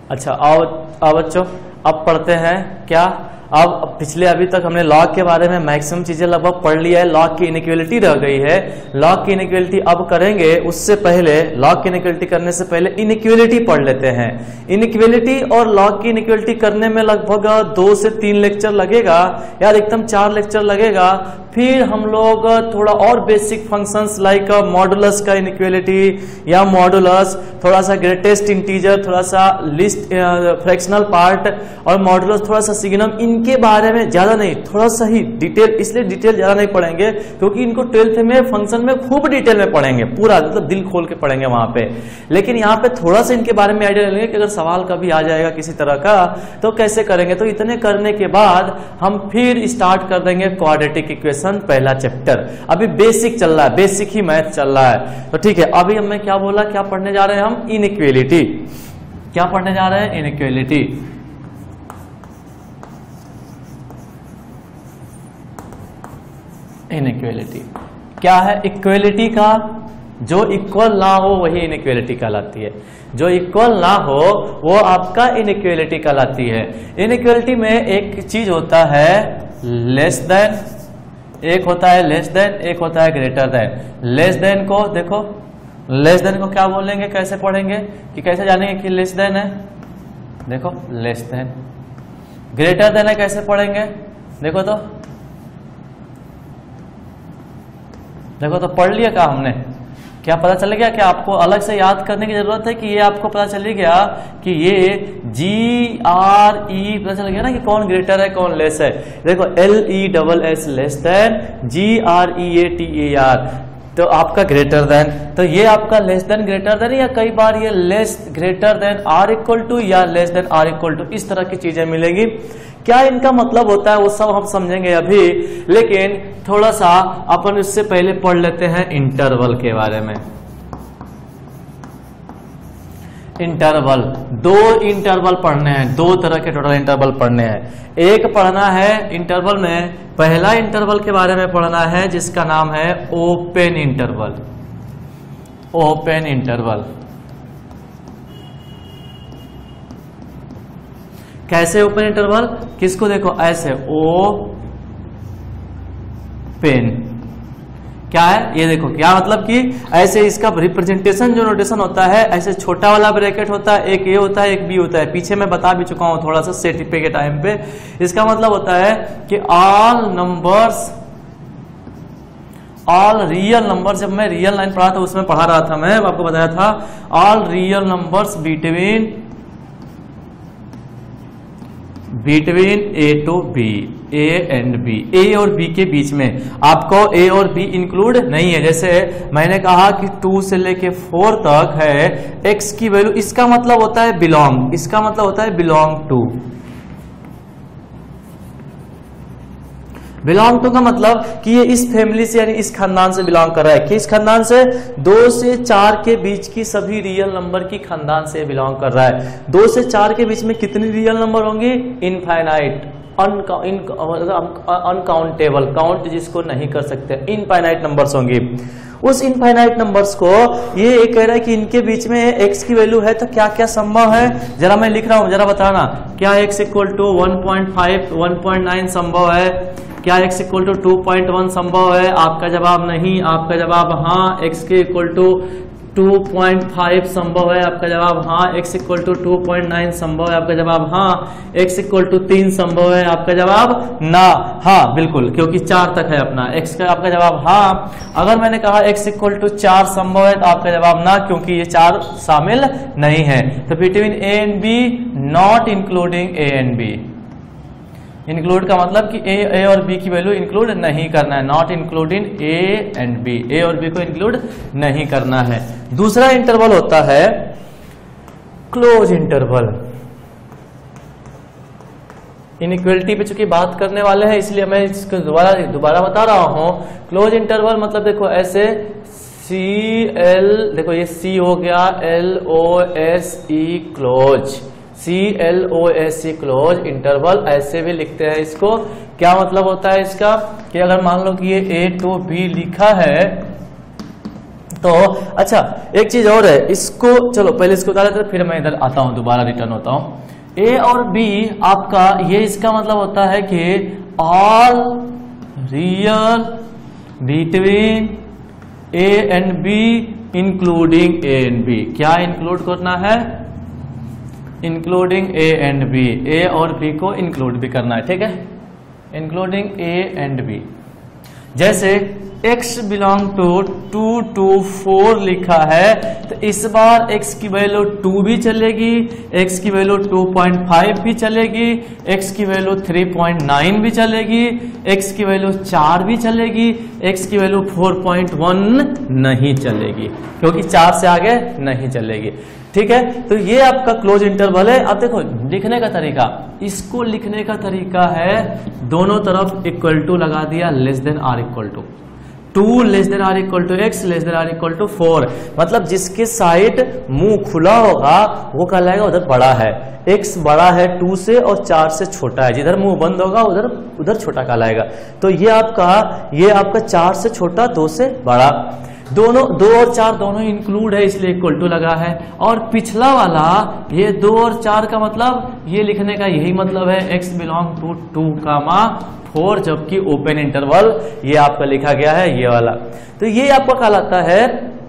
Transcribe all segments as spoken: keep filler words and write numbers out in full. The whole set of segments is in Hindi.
अच्छा आओ आओ बच्चों, अब पढ़ते हैं क्या। अब पिछले अभी तक हमने लॉग के बारे में मैक्सिमम चीजें लगभग पढ़ लिया है। लॉग की इनइक्वालिटी रह गई है। लॉग की इनइक्वालिटी अब करेंगे, उससे पहले लॉग की इनइक्वालिटी करने से पहले इनइक्वालिटी पढ़ लेते हैं। इनइक्वालिटी और लॉग की इनइक्वालिटी करने में लगभग दो से तीन लेक्चर लगेगा यार, एकदम चार लेक्चर लगेगा। फिर हम लोग थोड़ा और बेसिक फंक्शंस लाइक मॉडुलस का इनइक्वालिटी या मॉडुलस, थोड़ा सा ग्रेटेस्ट इंटीजर, थोड़ा सा लिस्ट फ्रैक्शनल पार्ट और मॉडुलस, थोड़ा सा सिग्नम, इनके बारे में ज्यादा नहीं, थोड़ा सा ही डिटेल, इसलिए डिटेल ज्यादा नहीं पढ़ेंगे क्योंकि इनको ट्वेल्थ में फंक्शन में खूब डिटेल में पढ़ेंगे, पूरा मतलब दिल खोल के पढ़ेंगे वहां पे। लेकिन यहाँ पे थोड़ा सा इनके बारे में आइडिया लेंगे कि अगर सवाल कभी आ जाएगा किसी तरह का तो कैसे करेंगे। तो इतने करने के बाद हम फिर स्टार्ट कर देंगे क्वाड्रेटिक इक्वेशन, पहला चैप्टर। अभी बेसिक चल रहा है, बेसिक ही मैथ चल रहा है। तो ठीक है, अभी हमने क्या बोला, क्या पढ़ने जा रहे हैं हम, इनइक्वालिटी। क्या पढ़ने जा रहे हैं, इनइक्वालिटी। इनइक्वालिटी क्या है, इक्वालिटी का जो इक्वल ना हो वही इनइक्वालिटी कहलाती है। जो इक्वल ना हो वो आपका इनइक्वालिटी कहलाती है। इनइक्वालिटी में एक चीज होता है लेस देन, एक होता है लेस देन, एक होता है ग्रेटर देन। लेस देन को देखो, लेस देन को क्या बोलेंगे, कैसे पढ़ेंगे कि कैसे जानेंगे कि लेस देन है, देखो लेस देन। ग्रेटर देन है कैसे पढ़ेंगे, देखो तो देखो तो पढ़ लिया क्या हमने, क्या पता चल गया, क्या आपको अलग से याद करने की जरूरत है कि ये आपको पता चल गया कि ये जी आर ई, पता चल गया ना कि कौन ग्रेटर है कौन लेस है। देखो L E double S less than, G R E A T E R तो आपका ग्रेटर देन। तो ये आपका लेस देन ग्रेटर देन, या कई बार ये less greater than or equal to या less than or equal to, इस तरह की चीजें मिलेंगी। क्या इनका मतलब होता है वो सब हम समझेंगे अभी, लेकिन थोड़ा सा अपन इससे पहले पढ़ लेते हैं इंटरवल के बारे में। इंटरवल, दो इंटरवल पढ़ने हैं, दो तरह के टोटल इंटरवल पढ़ने हैं। एक पढ़ना है इंटरवल में, पहला इंटरवल के बारे में पढ़ना है जिसका नाम है ओपन इंटरवल। ओपन इंटरवल कैसे ओपन इंटरवल, किसको देखो ऐसे ओ पेन, क्या है ये देखो, क्या मतलब कि ऐसे इसका रिप्रेजेंटेशन जो नोटेशन होता है, ऐसे छोटा वाला ब्रैकेट होता है, एक ए होता है एक बी होता है। पीछे मैं बता भी चुका हूं थोड़ा सा सेट पे के टाइम पे। इसका मतलब होता है कि all numbers, all real number, जब मैं रियल लाइन पढ़ा था उसमें पढ़ा रहा था, मैं आपको बताया था all real numbers between between A to B, A and B, A और बी के बीच में आपको ए और बी इंक्लूड नहीं है। जैसे मैंने कहा कि टू से लेके फोर तक है एक्स की वैल्यू, इसका मतलब होता है बिलोंग, इसका मतलब होता है बिलोंग टू। बिलोंग टू का मतलब कि ये इस फैमिली से यानी इस खानदान से बिलोंग कर रहा है। किस खानदान से, दो से चार के बीच की सभी रियल नंबर की खानदान से बिलोंग कर रहा है। दो से चार के बीच में कितनी रियल नंबर होंगी, इनफाइनाइट, अनकाउंटेबल, काउंट जिसको नहीं कर सकते, इनफाइनाइट नंबर्स होंगी। उस इनफाइनाइट नंबर्स को ये कह रहा है कि इनके बीच में एक्स की वैल्यू है तो क्या क्या संभव है, जरा मैं लिख रहा हूं, जरा बताना। क्या X equal to one point five, one point nine संभव है? क्या x equal to two point one संभव है? आपका जवाब नहीं, आपका जवाब हाँ। x के equal to two point five संभव है, आपका जवाब हाँ। x equal to two point nine संभव है, आपका जवाब हाँ। x इक्वल टू तीन संभव है, आपका जवाब ना। हाँ बिल्कुल, क्योंकि चार तक है अपना x का, आपका जवाब हाँ। अगर मैंने कहा x इक्वल टू चार संभव है तो आपका जवाब ना, क्योंकि ये चार शामिल नहीं है। तो between A and B, not including A and B. Include का मतलब कि ए ए और बी की वैल्यू इंक्लूड नहीं करना है, not including A and B, A और बी को इंक्लूड नहीं करना है। दूसरा इंटरवल होता है क्लोज इंटरवल। इनइक्वालिटी पे चूंकि बात करने वाले हैं इसलिए मैं इसको दोबारा दोबारा बता रहा हूं। क्लोज इंटरवल मतलब देखो ऐसे सी एल, देखो ये सी हो गया, L O S E close, C L O S C close interval, ऐसे भी लिखते हैं इसको। क्या मतलब होता है इसका कि अगर मान लो कि ये ए टू बी लिखा है तो अच्छा एक चीज और है, इसको चलो पहले इसको बता देते फिर मैं इधर आता हूं, दोबारा रिटर्न होता हूं। ए और बी आपका, ये इसका मतलब होता है कि all real between A and B including A and B. क्या इंक्लूड करना है? Including A and B, A और बी को इंक्लूड भी करना है, ठीक है, इंक्लूडिंग ए एंड बी। जैसे x belong to two to four लिखा है, तो इस बार x की वैल्यू टू भी चलेगी, x की वैल्यू टू पॉइंट फाइव भी चलेगी, x की वैल्यू थ्री पॉइंट नाइन भी चलेगी, x की वैल्यू चार भी चलेगी, x की वैल्यू फोर पॉइंट वन नहीं चलेगी, क्योंकि चार से आगे नहीं चलेगी, ठीक है। तो ये आपका क्लोज इंटरवल है। अब देखो लिखने का तरीका, इसको लिखने का तरीका है दोनों तरफ इक्वल टू लगा दिया, less than or equal to two, less than or equal to X, less than or equal to four. मतलब जिसके साइड मुंह खुला होगा वो कहलाएगा उधर बड़ा है, x बड़ा है टू से और चार से छोटा है, जिधर मुंह बंद होगा उधर उधर छोटा कहलाएगा। तो ये आपका ये आपका चार से छोटा, दो से बड़ा, दोनों दो और चार दोनों इंक्लूड है इसलिए इक्वल टू लगा है। और पिछला वाला ये दो और चार का मतलब ये लिखने का यही मतलब है, x belong to two comma four, जबकि ओपन इंटरवल ये आपका लिखा गया है ये वाला। तो ये आपका कहलाता है,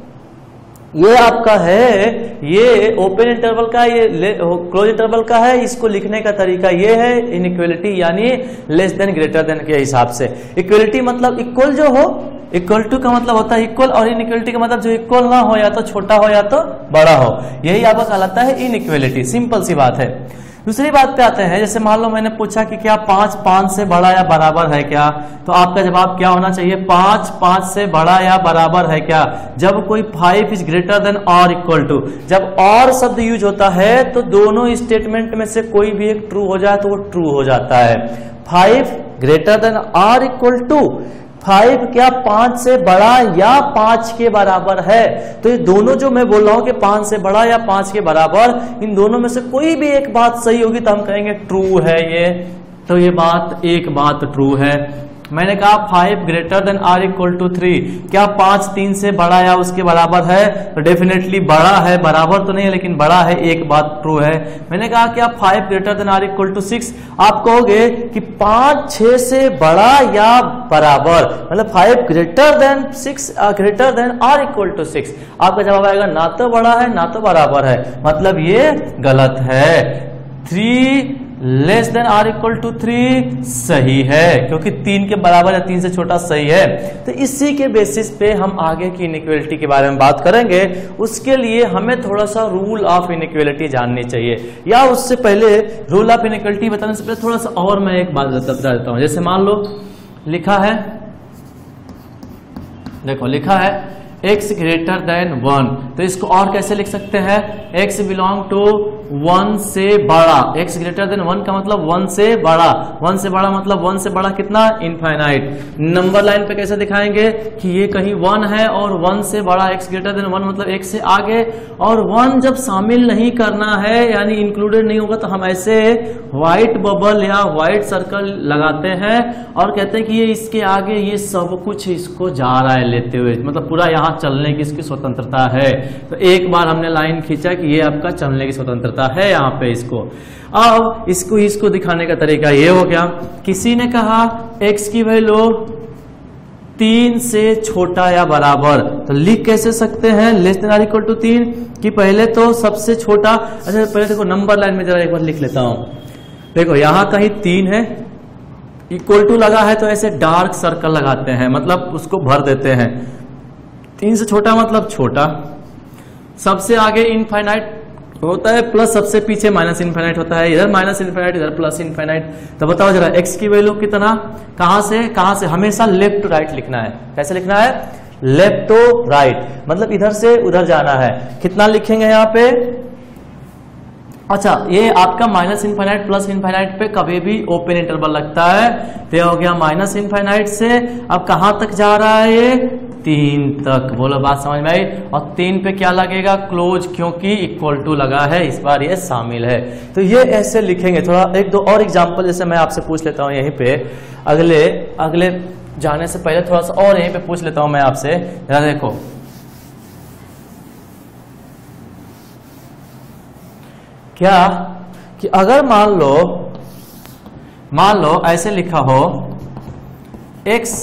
ये आपका है, ये ओपन इंटरवल का, ये क्लोज इंटरवल का है। इसको लिखने का तरीका ये है इनइक्वलिटी, यानी लेस देन ग्रेटर देन के हिसाब से। इक्वलिटी मतलब इक्वल जो हो, इक्वल टू का मतलब होता है इक्वल, और इनइक्वलिटी का मतलब जो इक्वल ना हो, या तो छोटा हो या तो बड़ा हो, यही आपका कहलाता है इनइक्वलिटी। सिंपल सी बात है। दूसरी बात पे आते हैं, जैसे मान लो मैंने पूछा कि क्या पांच पांच से बड़ा या बराबर है क्या, तो आपका जवाब क्या होना चाहिए? पांच पांच से बड़ा या बराबर है क्या? जब कोई फाइव इज ग्रेटर देन और इक्वल टू, जब और शब्द यूज होता है तो दोनों स्टेटमेंट में से कोई भी एक ट्रू हो जाए तो वो ट्रू हो जाता है। फाइव ग्रेटर देन और इक्वल टू, फाइव क्या पांच से बड़ा या पांच के बराबर है? तो ये दोनों जो मैं बोल रहा हूं कि पांच से बड़ा या पांच के बराबर, इन दोनों में से कोई भी एक बात सही होगी तो हम कहेंगे ट्रू है ये। तो ये बात एक बात ट्रू है। मैंने कहा five greater than or equal to three, क्या पांच तीन से बड़ा या उसके बराबर है? तो डेफिनेटली बड़ा है, बराबर तो नहीं है लेकिन बड़ा है, एक बात ट्रू है। मैंने कहा क्या five greater than or equal to six, आप कहोगे कि पांच छह से बड़ा या बराबर, मतलब five greater than six greater than or equal to six. आपका जवाब आएगा ना तो बड़ा है ना तो बराबर है, मतलब ये गलत है। Three less than or equal to three सही है, क्योंकि तीन के बराबर या तीन से छोटा सही है। तो इसी के बेसिस पे हम आगे की इनइक्वलिटी के बारे में बात करेंगे। उसके लिए हमें थोड़ा सा रूल ऑफ इनइक्वलिटी जाननी चाहिए, या उससे पहले रूल ऑफ इनइक्वलिटी बताने से पहले थोड़ा सा और मैं एक बात बता देता हूं। जैसे मान लो लिखा है, देखो लिखा है x ग्रेटर देन वन, तो इसको और कैसे लिख सकते हैं? x बिलोंग टू वन से बड़ा, x ग्रेटर देन वन का मतलब वन से बड़ा, वन से बड़ा मतलब वन से बड़ा कितना? इनफाइनाइट। नंबर लाइन पे कैसे दिखाएंगे कि ये कहीं वन है और वन से बड़ा, x ग्रेटर देन वन मतलब एक से आगे, और वन जब शामिल नहीं करना है यानी इंक्लूडेड नहीं होगा तो हम ऐसे व्हाइट बबल या व्हाइट सर्कल लगाते हैं और कहते हैं कि ये इसके आगे ये सब कुछ इसको जा रहा है लेते हुए, मतलब पूरा यहाँ चलने की इसकी स्वतंत्रता है। तो एक बार हमने लाइन खींचा कि ये आपका चलने की स्वतंत्रता है यहाँ पे इसको। अब इसको इसको दिखाने का तरीका ये हो गया, किसी ने कहा x की वैल्यू तीन से छोटा या बराबर, तो लिख कैसे सकते हैं? Less than or equal to तीन, कि पहले तो सबसे छोटा, अच्छा पहले देखो नंबर लाइन में जरा एक बार लिख लेता हूं। देखो यहां कहीं तीन है, इक्वल टू लगा है तो ऐसे डार्क सर्कल लगाते हैं, मतलब उसको भर देते हैं। तीन से छोटा मतलब छोटा, सबसे आगे इनफाइनाइट होता है प्लस सबसे पीछे माइनस इनफाइनाइट होता है, इधर माइनस इनफाइनाइट इधर प्लस इनफाइनाइट। तो बताओ जरा x की वैल्यू कितना, कहां से कहां से? हमेशा लेफ्ट टू राइट लिखना है। कैसे लिखना है? लेफ्ट टू राइट, मतलब इधर से उधर जाना है। कितना लिखेंगे यहाँ पे? अच्छा ये आपका माइनस इनफाइनाइट प्लस इनफाइनाइट पे कभी भी ओपन इंटरवल लगता है, तो ये हो गया माइनस इनफाइनाइट से। अब कहां तक जा रहा है ये? तीन तक। बोलो बात समझ में आई? और तीन पे क्या लगेगा? क्लोज, क्योंकि इक्वल टू लगा है, इस बार ये शामिल है। तो ये ऐसे लिखेंगे। थोड़ा एक दो और एग्जांपल जैसे मैं आपसे पूछ लेता हूं यहीं पे, अगले अगले जाने से पहले थोड़ा सा और यहीं पे पूछ लेता हूं मैं आपसे। जरा देखो क्या कि अगर मान लो मान लो ऐसे लिखा हो x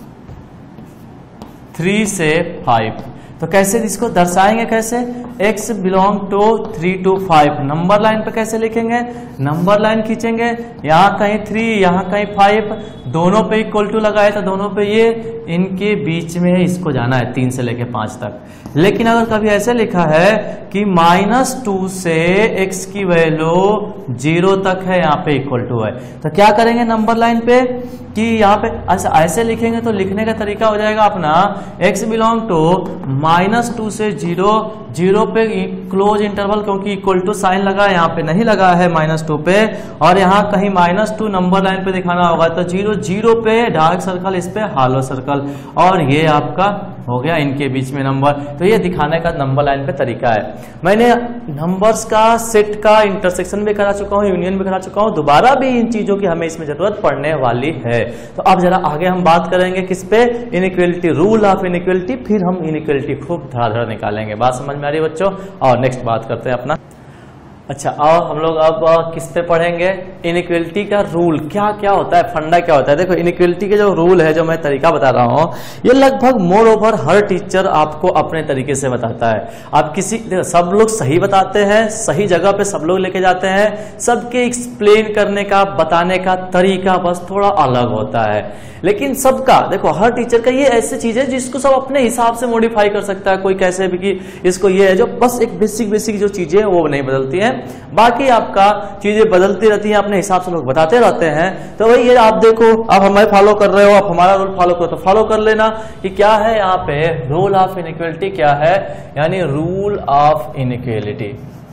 थ्री से फाइव, तो कैसे इसको दर्शाएंगे, कैसे x belong to three to five, number line पे कैसे लिखेंगे, नंबर लाइन खींचेंगे, यहाँ कहीं थ्री यहाँ कहीं फाइव, दोनों पे इक्वल टू लगाए तो दोनों पे ये, इनके बीच में इसको जाना है तीन से लेके पांच तक। लेकिन अगर कभी ऐसे लिखा है कि माइनस टू से x की वैल्यू जीरो तक है, यहाँ पे इक्वल टू है, तो क्या करेंगे नंबर लाइन पे कि यहाँ पे ऐसे ऐसे लिखेंगे तो लिखने का तरीका हो जाएगा अपना x belong to minus two से जीरो, जीरो पे क्लोज इंटरवल, क्योंकि इक्वल टू साइन लगा है, यहाँ पे नहीं लगा है माइनस टू पे, और यहाँ कहीं माइनस टू नंबर लाइन पे दिखाना होगा, तो जीरो जीरो पे डार्क सर्कल, इस पे हालो सर्कल, और ये आपका हो गया इनके बीच में नंबर। तो ये दिखाने का नंबर लाइन पे तरीका है। मैंने नंबर्स का, सेट का इंटरसेक्शन भी करा चुका हूँ, यूनियन भी करा चुका हूँ, दोबारा भी इन चीजों की हमें इसमें जरूरत पड़ने वाली है। तो अब जरा आगे हम बात करेंगे किस पे, इनइक्वालिटी, रूल ऑफ इनइक्वालिटी, फिर हम इनइक्वालिटी खूब धड़ाधड़ निकालेंगे। बात समझ में आ रही है बच्चों? और नेक्स्ट बात करते हैं अपना। अच्छा, और हम लोग अब किस पे पढ़ेंगे, इनइक्वालिटी का रूल क्या क्या होता है, फंडा क्या होता है। देखो इनइक्वालिटी के जो रूल है, जो मैं तरीका बता रहा हूँ, ये लगभग मोर ओवर हर टीचर आपको अपने तरीके से बताता है। आप किसी, सब लोग सही बताते हैं, सही जगह पे सब लोग लेके जाते हैं, सबके एक्सप्लेन करने का, बताने का तरीका बस थोड़ा अलग होता है। लेकिन सबका, देखो हर टीचर का ये ऐसी चीज है जिसको सब अपने हिसाब से मॉडिफाई कर सकता है। कोई कैसे भी कि इसको ये है, जो बस एक बेसिक बेसिक जो चीजें वो नहीं बदलती हैं, बाकी आपका चीजें बदलती रहती हैं, अपने हिसाब से लोग बताते रहते हैं। तो वही ये आप देखो, आप हमें फॉलो कर रहे हो, आप हमारा रूल फॉलो करो तो फॉलो कर लेना कि क्या है यहाँ पे रूल ऑफ इनइक्वालिटी क्या है, यानी रूल ऑफ इनइक्वालिटी।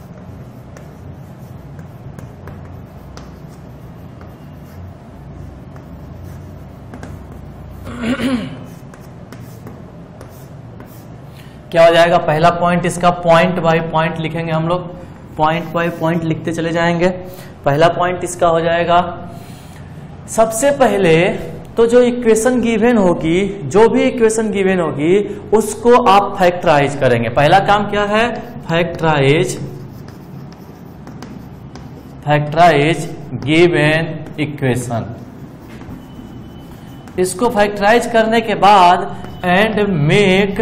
क्या हो जाएगा, पहला पॉइंट इसका, पॉइंट बाय पॉइंट लिखेंगे हम लोग, पॉइंट बाय पॉइंट लिखते चले जाएंगे। पहला पॉइंट इसका हो जाएगा, सबसे पहले तो जो इक्वेशन गिवन होगी, जो भी इक्वेशन गिवन होगी उसको आप फैक्टराइज करेंगे। पहला काम क्या है, फैक्टराइज, फैक्टराइज गिवन इक्वेशन। इसको फैक्टराइज करने के बाद and make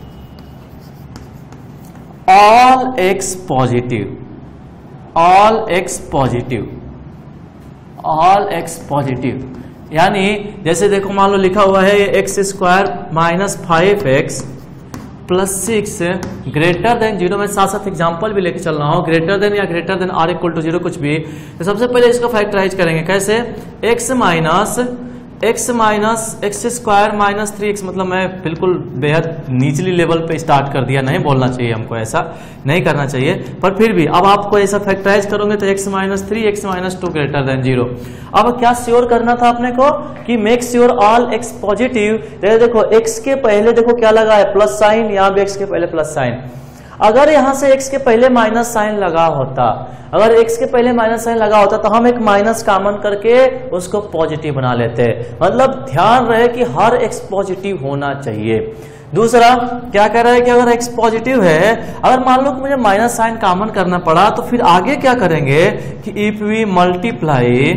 all X positive, all X positive, all X positive, यानी जैसे देखो मान लो लिखा हुआ है x square minus five x plus six greater than zero. मैं साथ साथ एग्जांपल भी लेके चल रहा हूं, ग्रेटर देन या greater than or equal to zero कुछ भी। तो सबसे पहले इसको फैक्टराइज करेंगे, कैसे, x minus X minus x square minus three X, मतलब मैं बिल्कुल बेहद निचली लेवल पे स्टार्ट कर दिया, नहीं बोलना चाहिए हमको, ऐसा नहीं करना चाहिए, पर फिर भी अब आपको ऐसा फैक्टराइज करोगे तो X minus three x minus two greater than zero. अब क्या श्योर करना था अपने को कि make sure all X positive. देखो एक्स के पहले देखो क्या लगा है, प्लस साइन, यहाँ भी एक्स के पहले प्लस साइन। अगर यहां से x के पहले माइनस साइन लगा होता, अगर x के पहले माइनस साइन लगा होता तो हम एक माइनस कॉमन करके उसको पॉजिटिव बना लेते। मतलब ध्यान रहे कि हर x पॉजिटिव होना चाहिए। दूसरा क्या कह रहा है कि अगर x पॉजिटिव है, अगर मान लो कि मुझे माइनस साइन कॉमन करना पड़ा, तो फिर आगे क्या करेंगे कि if we multiply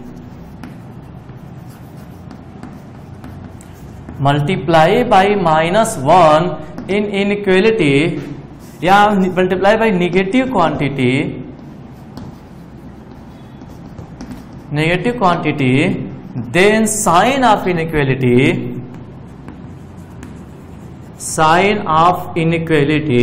multiply by minus one in inequality, या multiply by negative quantity, negative quantity, then sign of inequality, sign of inequality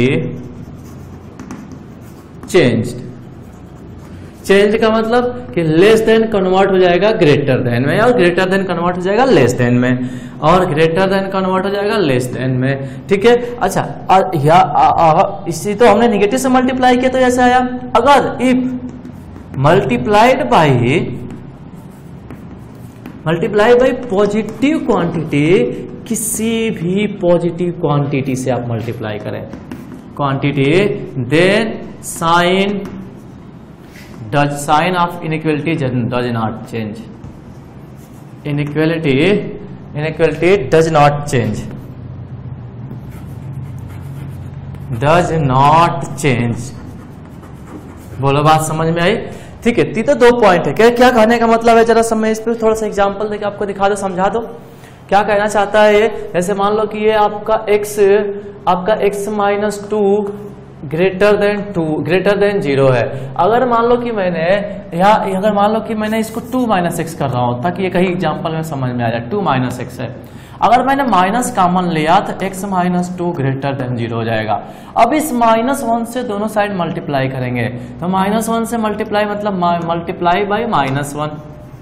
changed. Change का मतलब कि लेस देन कन्वर्ट हो जाएगा ग्रेटर देन में, और ग्रेटर देन कन्वर्ट हो जाएगा लेस देन में, और ग्रेटर देन कन्वर्ट हो जाएगा लेस देन में। ठीक है, अच्छा आ, या आ, आ, इसी तो हमने निगेटिव से मल्टीप्लाई किया तो ऐसे आया। अगर if multiplied by multiply by positive quantity, किसी भी पॉजिटिव क्वांटिटी से आप मल्टीप्लाई करें quantity, then sign does sign of inequality does not change, inequality inequality does not change, does not change, बोलो बात समझ में आई? ठीक है, ती तो दो पॉइंट है। क्या क्या कहने का मतलब है, जरा सब मैं इस पर थोड़ा सा एग्जांपल देके आपको दिखा दो, समझा दो क्या कहना चाहता है ये। जैसे मान लो कि ये आपका x आपका x minus two greater than two greater than zero है। अगर मान लो कि मैंने या अगर मान लो कि मैंने इसको टू माइनस एक्स कर रहा हूं ताकि ये कहीं एग्जाम्पल में समझ में आ जाए, टू माइनस एक्स है। अगर मैंने माइनस कॉमन लिया तो x minus two greater than zero हो जाएगा। अब इस माइनस वन से दोनों साइड मल्टीप्लाई करेंगे तो माइनस वन से मल्टीप्लाई मतलब multiply by minus one,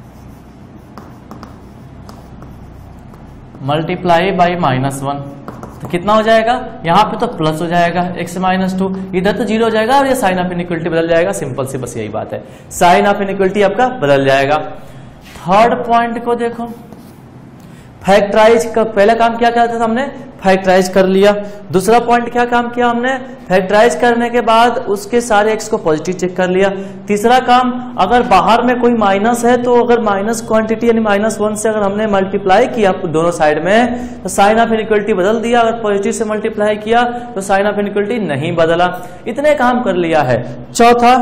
multiply by minus one, तो कितना हो जाएगा, यहाँ पे तो प्लस हो जाएगा x माइनस टू, इधर तो जीरो हो जाएगा और ये साइन ऑफ इनइक्वलिटी बदल जाएगा। सिंपल सी बस यही बात है, साइन ऑफ इनइक्वलिटी आपका बदल जाएगा। थर्ड पॉइंट को देखो, फैक्टराइज का पहला काम क्या करता था हमने, फैक्टराइज कर लिया। दूसरा पॉइंट क्या काम किया हमने, फैक्टराइज करने के बाद उसके सारे एक्स को पॉजिटिव चेक कर लिया। तीसरा काम, अगर बाहर में कोई माइनस है तो अगर माइनस क्वांटिटी यानी माइनस वन से अगर हमने मल्टीप्लाई किया दोनों साइड में तो साइन ऑफ इनइक्वलिटी बदल दिया। अगर पॉजिटिव से मल्टीप्लाई किया तो साइन ऑफ इनइक्वलिटी नहीं बदला। इतने काम कर लिया है। चौथा,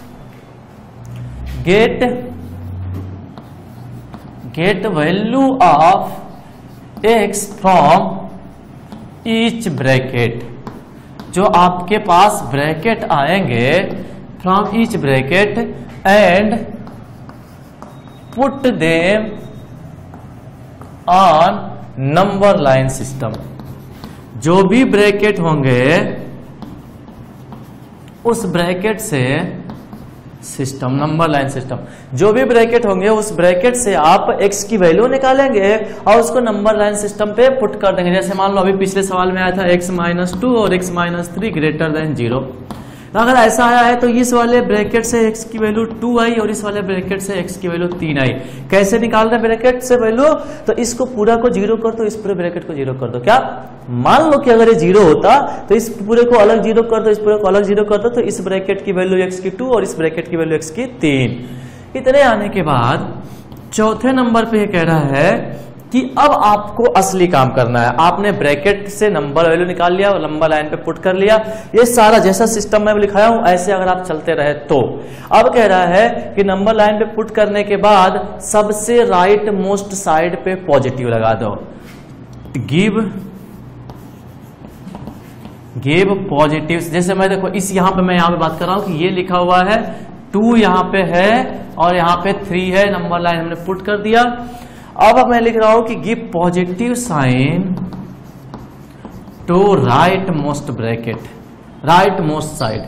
get get value of x from each bracket, जो आपके पास ब्रैकेट आएंगे from each bracket and put them on number line system. जो भी ब्रैकेट होंगे उस ब्रैकेट से सिस्टम, नंबर लाइन सिस्टम, जो भी ब्रैकेट होंगे उस ब्रैकेट से आप x की वैल्यू निकालेंगे और उसको नंबर लाइन सिस्टम पे पुट कर देंगे। जैसे मान लो अभी पिछले सवाल में आया था x माइनस टू और x minus three greater than zero. अगर ऐसा आया है तो इस वाले ब्रैकेट से x की वैल्यू टू आई और इस वाले ब्रैकेट से x की वैल्यू तीन आई। कैसे निकाल रहे ब्रैकेट से वैल्यू, तो इसको पूरा को जीरो कर दो, इस पूरे ब्रैकेट को जीरो कर दो। क्या मान लो कि अगर ये जीरो होता तो इस पूरे को अलग जीरो कर दो, इस पूरे को अलग जीरो कर दो, तो इस ब्रैकेट की वैल्यू x की टू और इस ब्रैकेट की वैल्यू x की तीन। इतने आने के बाद चौथे नंबर पे कह रहा है कि अब आपको असली काम करना है। आपने ब्रैकेट से नंबर वैल्यू निकाल लिया और नंबर लाइन पे पुट कर लिया। ये सारा जैसा सिस्टम मैं लिखाया हूं ऐसे अगर आप चलते रहे तो अब कह रहा है कि नंबर लाइन पे पुट करने के बाद सबसे राइट मोस्ट साइड पे पॉजिटिव लगा दो। गिव गिव पॉजिटिव, जैसे मैं देखो इस यहां पे मैं यहां पे बात कर रहा हूं कि ये लिखा हुआ है टू यहां पे है और यहां पे थ्री है, नंबर लाइन हमने पुट कर दिया। अब मैं लिख रहा हूं कि give positive sign to rightmost bracket, right most side,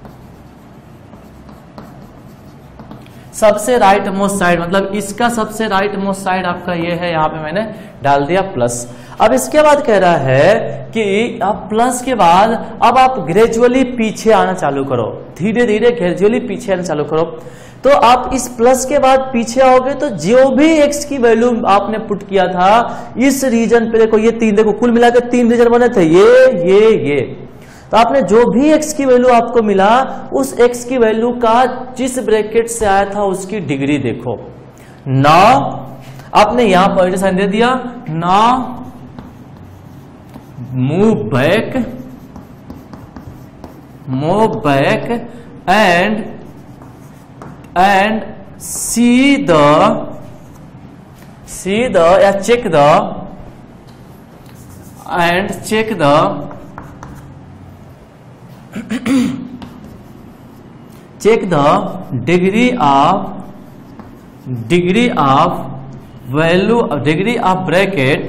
सबसे राइट मोस्ट साइड मतलब इसका सबसे राइट मोस्ट साइड आपका ये है, यहां पे मैंने डाल दिया प्लस। अब इसके बाद कह रहा है कि अब प्लस के बाद अब आप ग्रेजुअली पीछे आना चालू करो, धीरे धीरे ग्रेजुअली पीछे आना चालू करो। तो आप इस प्लस के बाद पीछे आओगे तो जो भी x की वैल्यू आपने पुट किया था इस रीजन पे, देखो ये तीन, देखो कुल मिलाकर तीन रीजन बने थे, ये ये ये तो आपने जो भी x की वैल्यू आपको मिला उस x की वैल्यू का जिस ब्रैकेट से आया था उसकी डिग्री देखो। नाउ आपने यहां पॉजिटिव साइन दे दिया। Now move back move back and and see the see the या check the and check the check the degree of degree of value degree of bracket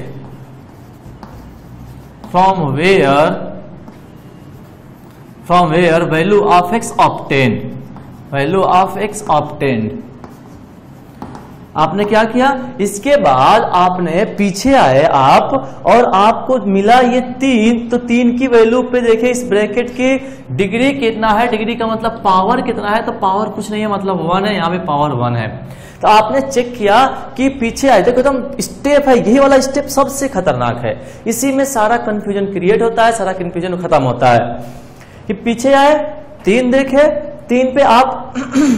from where from where value of x obtained value of x obtained. आपने क्या किया, इसके बाद आपने पीछे आए आप और आपको मिला ये तीन, तो तीन की वैल्यू पे देखे इस ब्रैकेट की डिग्री कितना है, डिग्री का मतलब पावर कितना है, तो पावर कुछ नहीं है मतलब वन है, यहाँ पे पावर वन है। तो आपने चेक किया कि पीछे आए, देखो एकदम स्टेप है, यही वाला स्टेप सबसे खतरनाक है, इसी में सारा कंफ्यूजन क्रिएट होता है, सारा कंफ्यूजन खत्म होता है। कि पीछे आए, तीन देखे, तीन पे आप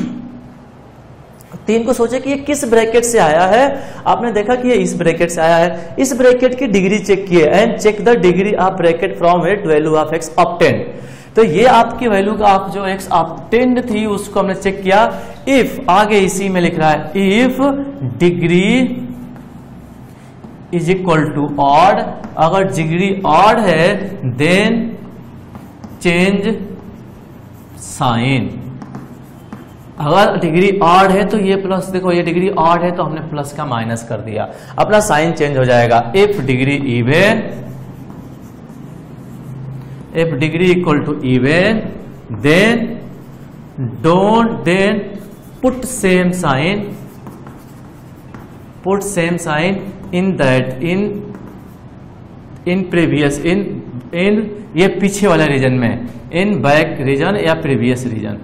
तीन को सोचे कि ये किस ब्रैकेट से आया है, आपने देखा कि ये इस ब्रैकेट से आया है, इस ब्रैकेट की डिग्री चेक किए and check the degree of bracket from it value of x obtained. तो ये आपकी वैल्यू का आप जो एक्स ऑब्टेन्ड थी उसको हमने चेक किया। इफ आगे इसी में लिख रहा है if degree is equal to odd, अगर डिग्री ऑड है देन चेंज साइन। अगर डिग्री ऑड है तो ये प्लस, देखो ये डिग्री ऑड है तो हमने प्लस का माइनस कर दिया, अपना साइन चेंज हो जाएगा। If degree even, if degree equal to even then don't then put same sign, put same sign in that in in previous in in ये पीछे वाले रीजन में, इन बैक रीजन या previous region,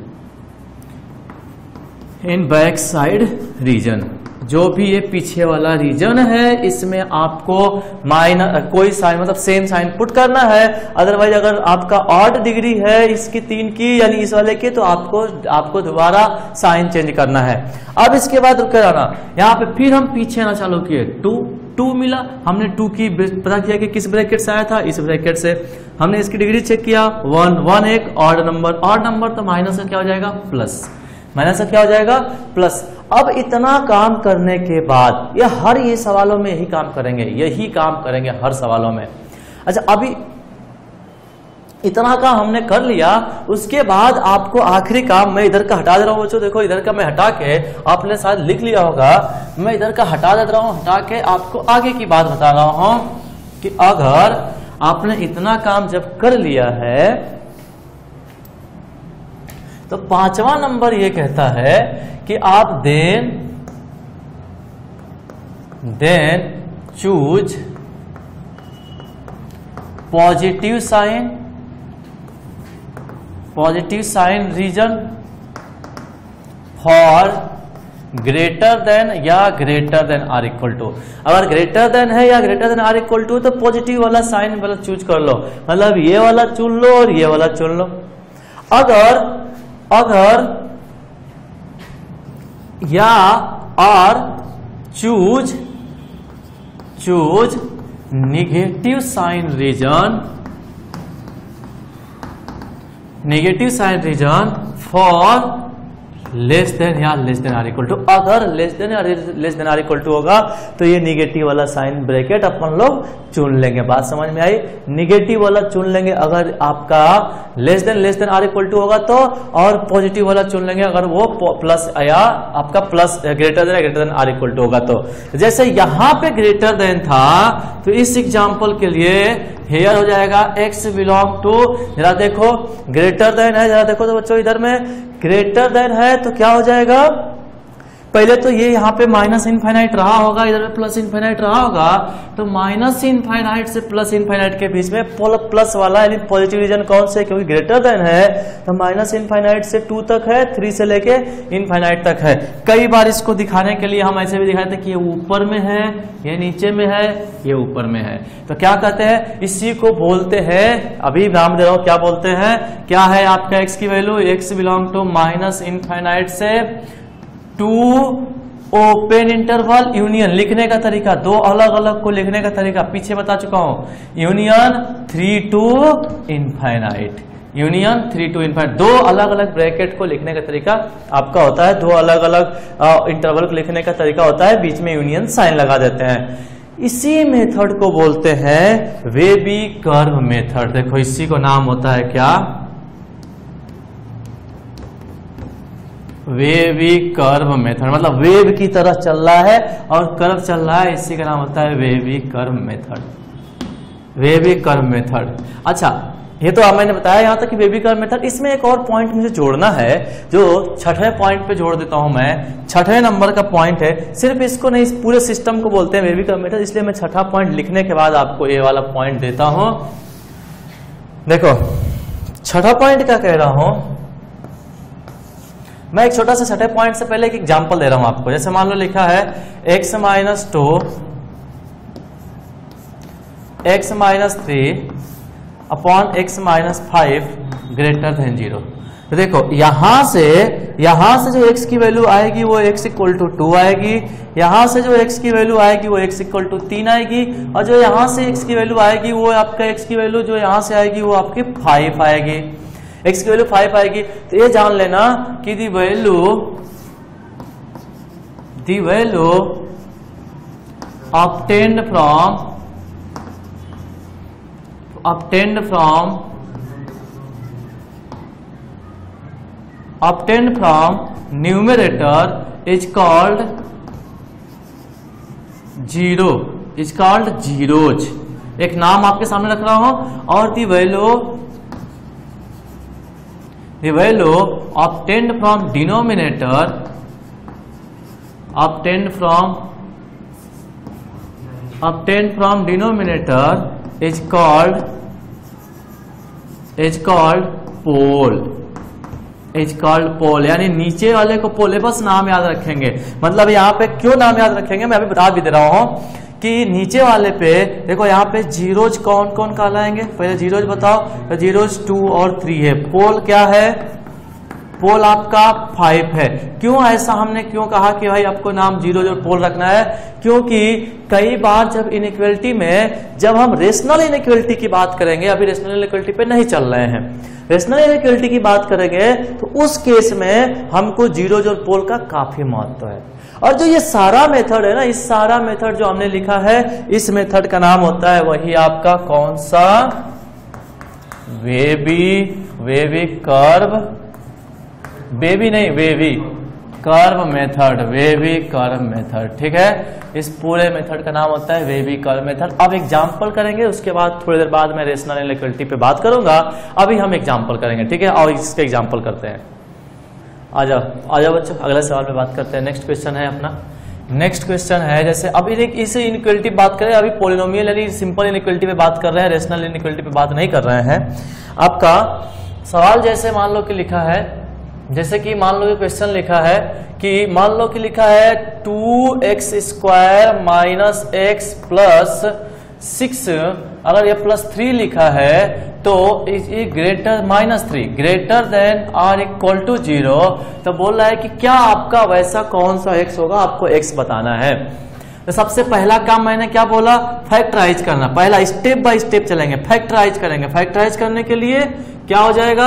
in back side region, जो भी ये पीछे वाला रीजन है इसमें आपको माइनस कोई साइन मतलब सेम साइन पुट करना है। अदरवाइज अगर आपका ऑड डिग्री है इसकी तीन की यानी इस वाले की, तो आपको आपको दोबारा साइन चेंज करना है। अब इसके बाद रुक जाना, यहाँ पे फिर हम पीछे ना चालू किए, टू टू मिला, हमने टू की पता किया कि किस ब्रैकेट से आया था, इस ब्रैकेट से। हमने इसकी डिग्री चेक किया, वन वन एक ऑड नंबर, ऑड नंबर तो माइनस का क्या हो जाएगा प्लस, माइनस का क्या हो जाएगा प्लस। अब इतना काम करने के बाद ये हर ये सवालों में यही काम करेंगे, यही काम करेंगे हर सवालों में। अच्छा अभी इतना काम हमने कर लिया, उसके बाद आपको आखिरी काम, मैं इधर का हटा दे रहा हूं बच्चों, देखो इधर का मैं हटा के, आपने शायद लिख लिया होगा, मैं इधर का हटा दे रहा हूं, हटा के आपको आगे की बात बता रहा हूं कि अगर आपने इतना काम जब कर लिया है तो पांचवा नंबर ये कहता है कि आप then then choose positive sign, positive sign region for greater than या greater than or equal to. अगर ग्रेटर देन है या greater than or equal to तो पॉजिटिव वाला साइन वाला चूज कर लो, मतलब ये वाला चुन लो और ये वाला चुन लो। अगर अगर या और choose choose negative sign region, negative sign region for less than या less than or equal to. अगर लेस देन या less than or equal to होगा तो ये निगेटिव वाला साइन ब्रैकेट अपन लोग चुन लेंगे। बात समझ में आई? निगेटिव वाला चुन लेंगे अगर आपका less than less than or equal to होगा तो, और पॉजिटिव वाला चुन लेंगे अगर वो प्लस या आपका plus greater than greater than or equal to होगा तो। जैसे यहां पे ग्रेटर देन था तो इस एग्जांपल के लिए हेयर हो जाएगा x बिलोंग टू, जरा देखो ग्रेटर देन है, जरा देखो तो बच्चों इधर में ग्रेटर देन है तो क्या हो जाएगा, पहले तो ये यहाँ पे माइनस इनफाइनाइट रहा होगा, इधर पे प्लस इनफाइनाइट रहा होगा, तो माइनस इनफाइनाइट से प्लस इनफाइनाइट के बीच में प्लस वाला यानी पॉजिटिव रीजन कौन से, क्योंकि ग्रेटर देन है तो माइनस इनफाइनाइट से टू तक है, थ्री से लेके इनफाइनाइट तक है। कई बार इसको दिखाने के लिए हम ऐसे भी दिखाते हैं कि ये ऊपर में है, ये नीचे में है, ये ऊपर में है, तो क्या कहते हैं, इसी को बोलते हैं, अभी नाम दे रहा हूं क्या बोलते हैं, क्या है आपका एक्स की value, x belong to minus infinite से टू ओपन इंटरवल यूनियन। लिखने का तरीका, दो अलग अलग को लिखने का तरीका पीछे बता चुका हूं, union three to infinite, union three to infinite, दो अलग अलग ब्रैकेट को लिखने का तरीका आपका होता है, दो अलग अलग इंटरवल को लिखने का तरीका होता है, बीच में यूनियन साइन लगा देते हैं। इसी मेथड को बोलते हैं वेबी कर्व मेथड। देखो इसी को नाम होता है क्या, वेवी कर्व मेथड, मतलब वेव की तरह चल रहा है और कर्व चल रहा है, इसी का नाम होता है wavy curve method, wavy curve method. अच्छा ये तो मैंने बताया यहां तक कि वेवी कर्व मेथड। इसमें एक और पॉइंट मुझे जोड़ना है, जो छठे पॉइंट पे जोड़ देता हूं मैं, छठे नंबर का पॉइंट है, सिर्फ इसको नहीं इस पूरे सिस्टम को बोलते हैं वेवी कर्व मेथड, इसलिए मैं छठा पॉइंट लिखने के बाद आपको ये वाला पॉइंट देता हूं। देखो छठा पॉइंट क्या कह रहा हूं मैं, एक छोटा सा छठे पॉइंट से पहले एक एग्जांपल दे रहा हूं आपको। जैसे मान लो लिखा है x minus two x minus three upon x minus five greater than zero. तो देखो यहां से यहां से जो x की वैल्यू आएगी वो x इक्वल टू टू आएगी, यहां से जो x की वैल्यू आएगी वो x इक्वल टू तीन आएगी, और जो यहां से x की वैल्यू आएगी वो आपका x की वैल्यू जो यहां से आएगी वो आपकी फाइव आएगी। x की वैल्यू फाइव आएगी। तो ये जान लेना कि the value the value obtained from obtained from obtained from numerator is called zero is called zeros। एक नाम आपके सामने रख रहा हूं। और the value the value obtained from denominator obtained from obtained from denominator is called is called pole is called pole। यानी नीचे वाले को पोल, बस नाम याद रखेंगे। मतलब यहाँ पे क्यों नाम याद रखेंगे मैं अभी बता भी दे रहा हूं कि नीचे वाले पे देखो यहाँ पे जीरोज कौन कौन कहलाएंगे। पहले जीरोज बताओ, तो जीरोज टू और थ्री है। पोल क्या है? पोल आपका फाइव है। क्यों ऐसा हमने क्यों कहा कि भाई आपको नाम जीरो और पोल रखना है? क्योंकि कई बार जब इनइक्वलिटी में जब हम रेशनल इनइक्वलिटी की बात करेंगे, अभी रेशनल इनइक्वलिटी पे नहीं चल रहे हैं, रेशनल इनइक्वलिटी की बात करेंगे तो उस केस में हमको जीरो और पोल का काफी महत्व है। और जो ये सारा मेथड है ना, इस सारा मेथड जो हमने लिखा है, इस मेथड का नाम होता है वही आपका कौन सा? वेवी वेवी कर्व बेबी नहीं wavy curve method wavy curve method. ठीक है, इस पूरे मेथड का नाम होता है वेवी कर्व मेथड। अब एग्जांपल करेंगे, उसके बाद थोड़ी देर बाद मैं रेशनल इनइक्वलिटी पे बात करूंगा। अभी हम एग्जांपल करेंगे, ठीक है। और इसके एग्जांपल करते हैं। आ जाओ आ जाओ बच्चों, अगले सवाल पे बात करते हैं। नेक्स्ट क्वेश्चन है अपना, नेक्स्ट क्वेश्चन है जैसे अभी इस इनइक्वलिटी बात करें, अभी पॉलिनोमियल यानी सिंपल इनइक्वलिटी पे बात कर रहे हैं, रेशनल इनइक्वलिटी पे बात नहीं कर रहे हैं। आपका सवाल जैसे मान लो कि लिखा है, जैसे कि मान लो कि क्वेश्चन लिखा है कि मान लो कि लिखा है two x square minus x plus six, अगर ये प्लस थ्री लिखा है तो greater minus three greater than or equal to zero, तो बोल रहा है कि क्या आपका वैसा कौन सा एक्स होगा, आपको एक्स बताना है। तो सबसे पहला काम मैंने क्या बोला? फैक्टराइज करना। पहला स्टेप बाय स्टेप चलेंगे, फैक्टराइज करेंगे। फैक्टराइज करने के लिए क्या हो जाएगा?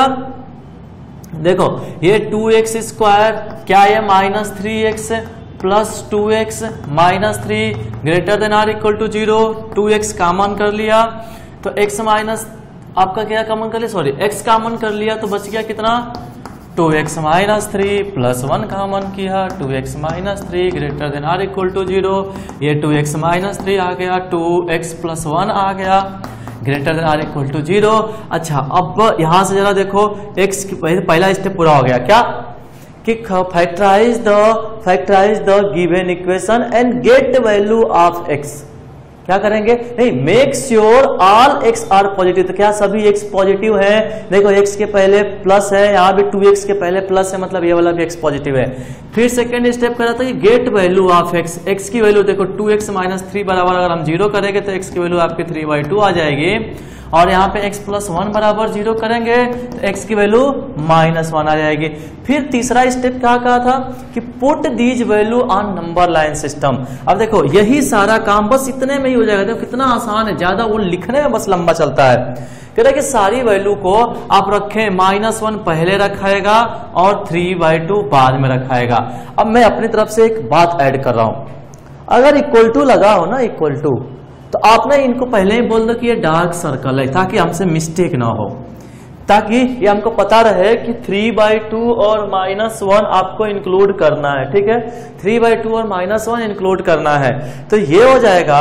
देखो ये टू एक्स स्क्वायर क्या है? Minus three x plus two x minus three greater than or equal to zero. Two x common कर लिया तो x माइनस आपका क्या कॉमन कर लिया? सॉरी x कॉमन कर लिया तो बच गया कितना? Two x minus three plus one common किया, two x minus three greater than or equal to zero. ये टू एक्स माइनस थ्री आ गया, टू एक्स प्लस वन आ गया greater than or equal to zero. अच्छा, अब यहां से जरा देखो x की पहला स्टेप पूरा हो गया। क्या? कि factorise the factorise the given equation and get value of x। क्या करेंगे? नहीं, make sure all x are positive. तो क्या सभी x पॉजिटिव है? देखो x के पहले प्लस है, यहाँ भी टू एक्स के पहले प्लस है, मतलब ये वाला भी x पॉजिटिव है। फिर सेकंड स्टेप करा था कि get value of x। x की वैल्यू देखो टू एक्स माइनस थ्री बराबर अगर हम जीरो करेंगे तो x की वैल्यू आपकी थ्री बाई टू आ जाएगी। और यहाँ पे x प्लस वन बराबर जीरो करेंगे तो x की वैल्यू माइनस वन आ जाएगी। फिर तीसरा स्टेप क्या कहा था कि put these value on number line system. अब देखो यही सारा काम बस इतने में ही हो जाएगा। देखो कितना आसान है, ज्यादा वो लिखने में बस लंबा चलता है। कह रहा है कि सारी वैल्यू को आप रखें, माइनस वन पहले रखाएगा और थ्री बाई टू बाद में रखाएगा। अब मैं अपनी तरफ से एक बात ऐड कर रहा हूं, अगर इक्वल टू लगा हो ना, इक्वल टू, तो आपने इनको पहले ही बोल दो कि ये डार्क सर्कल है ताकि हमसे मिस्टेक ना हो, ताकि ये हमको पता रहे कि थ्री बाई टू और माइनस वन आपको इंक्लूड करना है। ठीक है, थ्री बाई टू और माइनस वन इंक्लूड करना है। तो ये हो जाएगा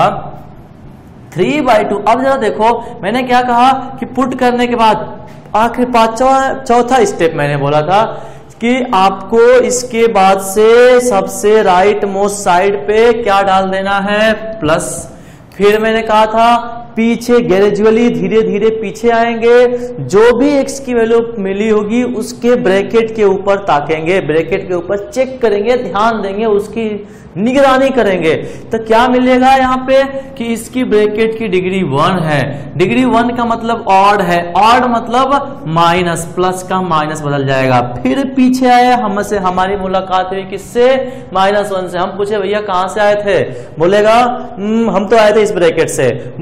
थ्री बाई टू। अब जरा देखो मैंने क्या कहा कि पुट करने के बाद आखिर पांचवा चौथा स्टेप मैंने बोला था कि आपको इसके बाद से सबसे राइट मोस्ट साइड पे क्या डाल देना है? प्लस। फिर मैंने कहा था पीछे ग्रेजुअली धीरे धीरे पीछे आएंगे, जो भी x की वैल्यू मिली होगी उसके ब्रैकेट के ऊपर ताकेंगे, ब्रैकेट के ऊपर चेक करेंगे, ध्यान देंगे, उसकी निगरानी करेंगे। तो क्या मिलेगा यहाँ पे कि इसकी ब्रैकेट की डिग्री वन है। डिग्री वन का मतलब ऑड है, ऑड मतलब माइनस, प्लस का माइनस बदल जाएगा। फिर पीछे आए, हमसे हमारी मुलाकात हुई किससे? माइनस वन से। हम पूछे भैया कहां से आए थे? बोलेगा हम तो आए थे इस ब्रैकेट से। बोलेंगे तो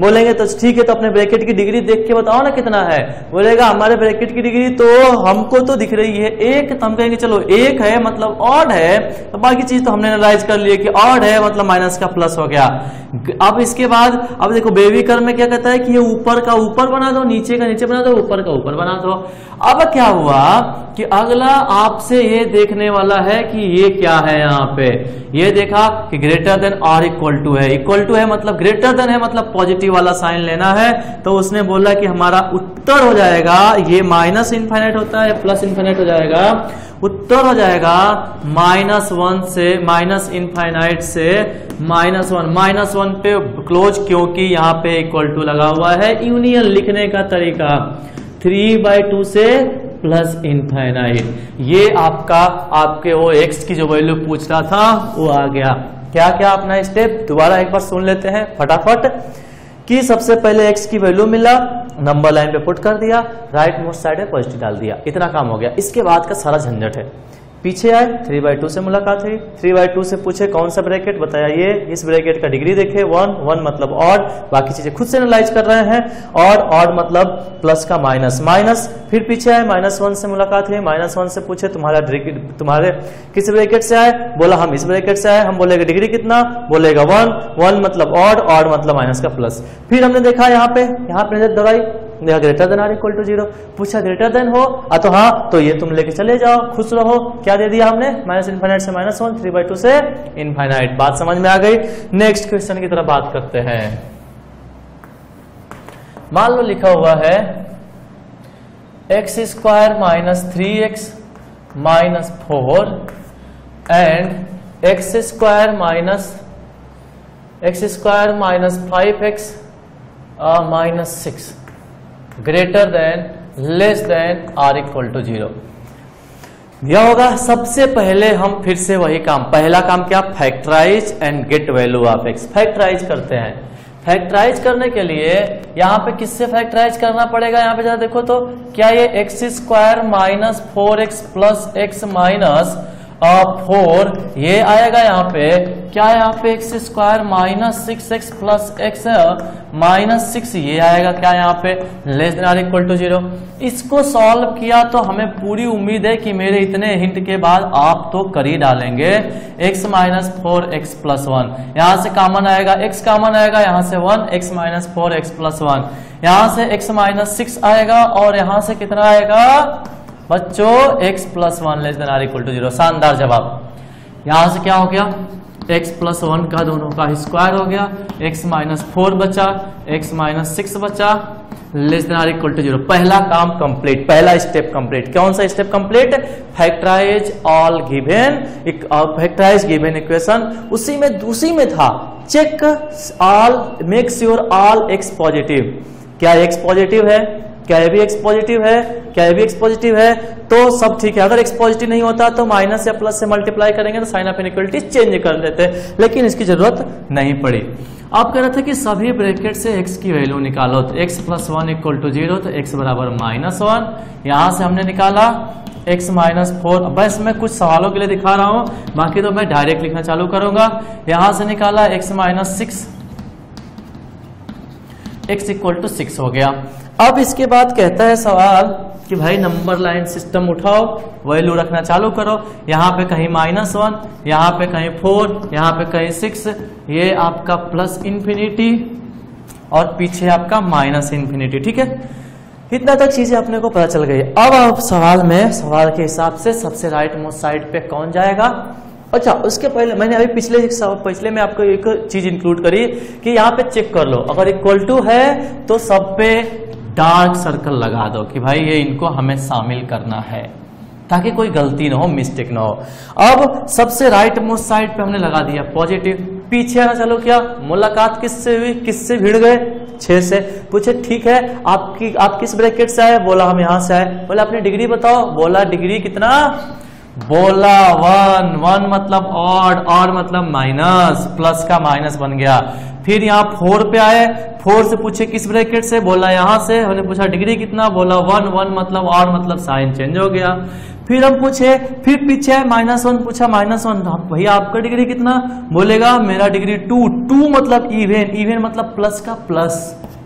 तो ठीक है, तो अपने ब्रैकेट की डिग्री देख के बताओ ना कितना है। बोलेगा हमारे ब्रैकेट की डिग्री तो हमको तो दिख रही है एक, तो हम कहेंगे चलो एक है मतलब ऑड है, तो बाकी चीज तो हमने एनालाइज कर लिए कि ऑड है मतलब माइनस का प्लस हो गया। अब इसके बाद अब देखो बेबी कर्व में क्या कहता है कि ये ऊपर का ऊपर बना दो, नीचे का नीचे बना दो, ऊपर का ऊपर बना दो। अब क्या हुआ कि अगला आपसे ये देखने वाला है कि ये क्या है, यहाँ पे ये देखा कि ग्रेटर देन और इक्वल टू है, इक्वल टू है मतलब ग्रेटर देन है मतलब पॉजिटिव वाला साइन लेना है। तो उसने बोला कि हमारा उत्तर हो जाएगा, ये माइनस इनफाइनाइट होता है प्लस इनफाइनाइट हो जाएगा, उत्तर हो जाएगा माइनस वन से माइनस इनफाइनाइट से माइनस वन, माइनस वन पे क्लोज क्योंकि यहाँ पे इक्वल टू लगा हुआ है। यूनियन लिखने का तरीका थ्री बाई टू से प्लस इनफाइनाइट, ये आपका आपके वो एक्स की जो वैल्यू पूछ रहा था वो आ गया। क्या क्या अपना स्टेप दोबारा एक बार सुन लेते हैं फटाफट कि सबसे पहले एक्स की वैल्यू मिला, नंबर लाइन पे पुट कर दिया, राइट मोस्ट साइड में पॉजिटिव डाल दिया, इतना काम हो गया। इसके बाद का सारा झंझट है, पीछे आए थ्री बाई टू से मुलाकात हुई, थ्री बाई टू से पूछे कौन सा ब्रैकेट बताया, ये इस ब्रैकेट का डिग्री देखे वन, वन मतलब ऑड, बाकी चीजें खुद से एनालाइज कर रहे हैं, ऑड ऑड मतलब प्लस का माइनस माइनस। फिर पीछे आए माइनस वन से मुलाकात हुई, माइनस वन से पूछे तुम्हारा तुम्हारे किस ब्रैकेट से आए, बोला हम इस ब्रैकेट से आए, हम बोलेगा डिग्री कितना, बोलेगा वन, वन मतलब ऑड, ऑड मतलब माइनस का प्लस। फिर हमने देखा यहाँ पे यहाँ पे नजर दौड़ाई, greater than or equal to zero, पूछा ग्रेटर देन हो आ तो हाँ, तो ये तुम लेके चले जाओ, खुश रहो। क्या दे दिया हमने, माइनस इनफाइनाइट से minus one, three by two से इनफाइनाइट। बात समझ में आ गई। नेक्स्ट क्वेश्चन की तरफ बात करते हैं। मान लो लिखा हुआ है x square minus three x minus four and x square minus x square minus five x minus six greater than less than or equal to zero. यह होगा सबसे पहले हम फिर से वही काम, पहला काम क्या, factorise and get value of x. Factorise करते हैं। फैक्टराइज करने के लिए यहाँ पे किससे फैक्टराइज करना पड़ेगा, यहाँ पे जरा देखो तो क्या ये x square minus four x plus x minus four ये आएगा यहाँ पे, क्या यहाँ पे x square minus six x plus x minus six ये आएगा, क्या यहाँ पे less than or equal to zero. इसको सॉल्व किया तो हमें पूरी उम्मीद है कि मेरे इतने हिंट के बाद आप तो कर ही डालेंगे। X minus four x plus one, यहाँ से कॉमन आएगा, एक्स कॉमन आएगा, यहाँ से one, x minus four x plus one, यहाँ से एक्स माइनस सिक्स आएगा और यहाँ से कितना आएगा बच्चों, x plus one less than or equal to zero. शानदार जवाब। यहां से क्या हो गया, x प्लस वन का दोनों का स्क्वायर हो गया, x माइनस फोर बचा, x माइनस सिक्स बचा, less than or equal to zero. पहला काम कंप्लीट, पहला स्टेप कंप्लीट। कौन सा step complete, factorise all given, factorise given equation. उसी में उसी में था check all, make sure all x positive. क्या x पॉजिटिव है, क्या ये भी x पॉजिटिव है, क्या ये भी x पॉजिटिव है, तो सब ठीक है। अगर x पॉजिटिव नहीं होता तो माइनस या प्लस से मल्टीप्लाई करेंगे तो साइन ऑफ इनइक्वालिटी चेंज कर देते, लेकिन इसकी जरूरत नहीं पड़ी। आप कह रहे थे कि सभी ब्रैकेट से x की वैल्यू निकालो, तो x plus one equal to zero, तो x बराबर माइनस वन। यहां से हमने निकाला x माइनस फोर। बस मैं कुछ सवालों के लिए दिखा रहा हूं, बाकी तो मैं डायरेक्ट लिखना चालू करूंगा। यहां से निकाला x minus six, x equal to six हो गया। अब इसके बाद कहता है सवाल कि भाई नंबर लाइन सिस्टम उठाओ, वैल्यू रखना चालू करो। यहाँ पे कहीं माइनस वन, यहाँ पे कहीं फोर, यहाँ पे कहीं सिक्स, ये आपका प्लस इंफिनिटी और पीछे आपका माइनस इंफिनिटी। ठीक है, इतना तक चीजें अपने को पता चल गई। अब आप सवाल में सवाल के हिसाब से सबसे राइट मोस्ट साइड पे कौन जाएगा। अच्छा, उसके पहले मैंने अभी पिछले पिछले में आपको एक चीज इंक्लूड करी कि यहाँ पे चेक कर लो, अगर इक्वल टू है तो सब पे डार्क सर्कल लगा दो कि भाई ये इनको हमें शामिल करना है, ताकि कोई गलती ना हो, मिस्टेक ना हो। अब सबसे राइट मोस्ट साइड पे हमने लगा दिया पॉजिटिव। पीछे आना चलो, क्या मुलाकात किससे हुई, किससे भिड़ गए, छह से। पूछे ठीक है आपकी आप किस ब्रैकेट से आए, बोला हम यहां से आए। बोला अपनी डिग्री बताओ, बोला डिग्री कितना, बोला वन, वन मतलब ऑड, ऑड मतलब माइनस, प्लस का माइनस बन गया। फिर यहाँ फोर पे आए, फोर से पूछे किस ब्रैकेट से, बोला यहां से। हमने पूछा डिग्री कितना, बोला वन, वन मतलब ऑड मतलब साइन चेंज हो गया। फिर हम पूछे, फिर पीछे माइनस वन, पूछा माइनस वन, भैया आपका डिग्री कितना, बोलेगा मेरा डिग्री टू, टू मतलब इवेन, इवेन मतलब प्लस का प्लस,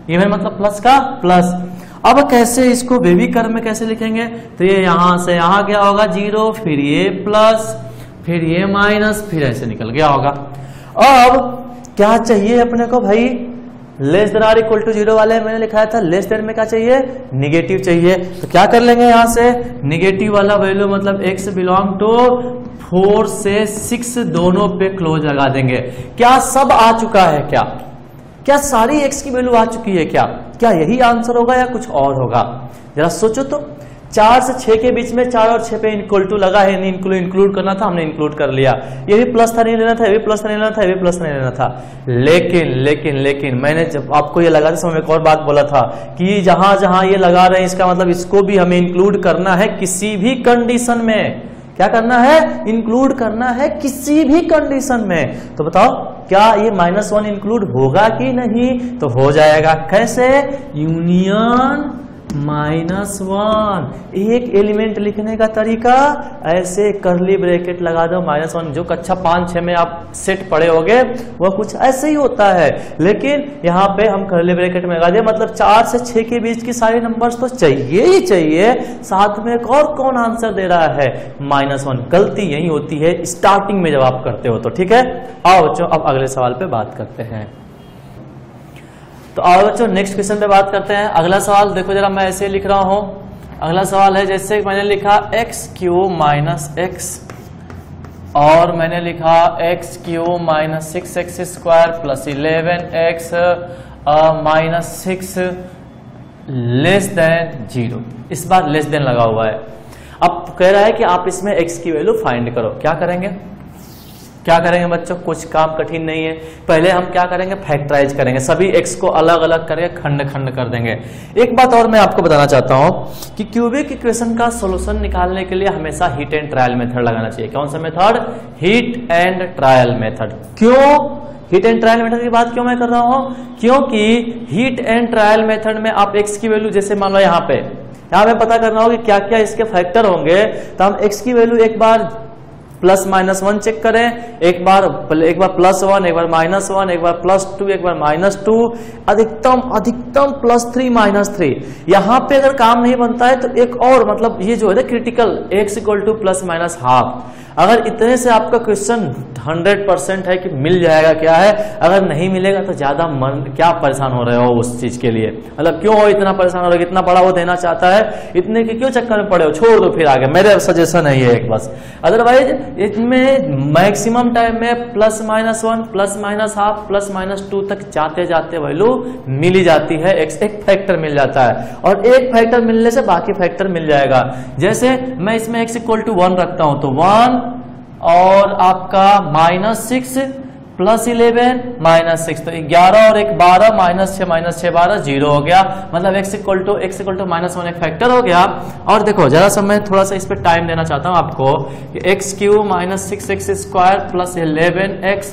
इवन मतलब प्लस का प्लस। अब कैसे इसको बेबी कर्व में कैसे लिखेंगे, तो ये यहां से यहां क्या होगा जीरो, फिर ये प्लस, फिर ये माइनस, फिर ऐसे निकल गया होगा। अब क्या चाहिए अपने को भाई, less than or equal to zero वाले मैंने लिखाया था, लेस देन में क्या चाहिए, निगेटिव चाहिए। तो क्या कर लेंगे यहां से, निगेटिव वाला वैल्यू मतलब एक्स बिलोंग टू फोर से सिक्स दोनों पे क्लोज लगा देंगे। क्या सब आ चुका है, क्या क्या सारी एक्स की वैल्यू आ चुकी है, क्या क्या यही आंसर होगा या कुछ और होगा, जरा सोचो तो। चार से छह के बीच में चार और छह पे इक्वल टू लगा है, नहीं इंक्लूड करना था, हमने इंक्लूड कर लिया। ये भी प्लस था नहीं लेना था, ये भी प्लस था नहीं लेना था, ये भी प्लस नहीं लेना था। लेकिन लेकिन लेकिन मैंने जब आपको ये लगा समय एक और बात बोला था कि जहां जहां ये लगा रहे हैं इसका मतलब इसको भी हमें इंक्लूड करना है किसी भी कंडीशन में। क्या करना है, इंक्लूड करना है किसी भी कंडीशन में। तो बताओ क्या ये माइनस वन इंक्लूड होगा कि नहीं, तो हो जाएगा। कैसे, यूनियन माइनस वन। एक एलिमेंट लिखने का तरीका ऐसे करली ब्रैकेट लगा दो माइनस वन, जो कक्षा पांच छह में आप सेट पढ़े होगे वह कुछ ऐसे ही होता है। लेकिन यहाँ पे हम करली ब्रैकेट में लगा दिया, मतलब चार से छह के बीच की सारे नंबर्स तो चाहिए ही चाहिए, साथ में एक और कौन आंसर दे रहा है, माइनस वन। गलती यही होती है स्टार्टिंग में जब आप करते हो तो। ठीक है, आओ बच्चों अब अगले सवाल पे बात करते हैं। तो आओ बच्चों नेक्स्ट क्वेश्चन पे बात करते हैं। अगला सवाल देखो जरा, मैं ऐसे लिख रहा हूं। अगला सवाल है जैसे मैंने लिखा एक्स क्यूब माइनस एक्स, और मैंने लिखा x cube minus six x square plus eleven x minus six less than zero. इस बार लेस देन लगा हुआ है। अब कह रहा है कि आप इसमें एक्स की वैल्यू फाइंड करो। क्या करेंगे, क्या करेंगे बच्चों, कुछ काम कठिन नहीं है। पहले हम क्या करेंगे, फैक्टराइज करेंगे, सभी एक्स को अलग अलग करके खंड खंड कर देंगे। एक बात और मैं आपको बताना चाहता हूं कि क्यूबिक इक्वेशन का सॉल्यूशन निकालने के लिए हमेशा हीट एंड ट्रायल मेथड लगाना चाहिए। कौन सा method, hit and trial method. क्यों हीट एंड ट्रायल मेथड की बात क्यों मैं कर रहा हूं, क्योंकि हीट एंड ट्रायल मेथड में आप एक्स की वैल्यू, जैसे मान लो यहाँ पे यहाँ पे पता करना होगा कि क्या क्या इसके फैक्टर होंगे, तो हम एक्स की वैल्यू एक बार प्लस माइनस वन चेक करें, एक बार एक बार प्लस वन, एक बार माइनस वन, एक बार प्लस टू, एक बार माइनस टू, अधिकतम अधिकतम प्लस थ्री माइनस थ्री। यहाँ पे अगर काम नहीं बनता है तो एक और मतलब ये जो है ना critical, x equal to plus minus half. अगर इतने से आपका क्वेश्चन हंड्रेड परसेंट है कि मिल जाएगा, क्या है, अगर नहीं मिलेगा तो ज्यादा मन क्या परेशान हो रहे हो उस चीज के लिए, मतलब क्यों हो इतना परेशान हो रहे हो, इतना बड़ा वो देना चाहता है, इतने के क्यों चक्कर में पड़े हो, छोड़ दो फिर आगे। मेरे सजेशन है ये एक बस। अदरवाइज इसमें मैक्सिमम टाइम में plus minus one, plus minus half, plus minus two तक जाते जाते वैल्यू मिल ही जाती है, एक, एक फैक्टर मिल जाता है, और एक फैक्टर मिलने से बाकी फैक्टर मिल जाएगा। जैसे मैं इसमें एक्स इक्वल टू वन रखता हूं तो वन और आपका minus six plus eleven minus six, तो ग्यारह और एक बारह, माइनस छह माइनस छह बारह, जीरो हो गया, मतलब x equal to x equal to minus one एक फैक्टर हो गया। और देखो जरा सा मैं थोड़ा सा इस पे टाइम देना चाहता हूं आपको कि x cube minus six x square plus eleven x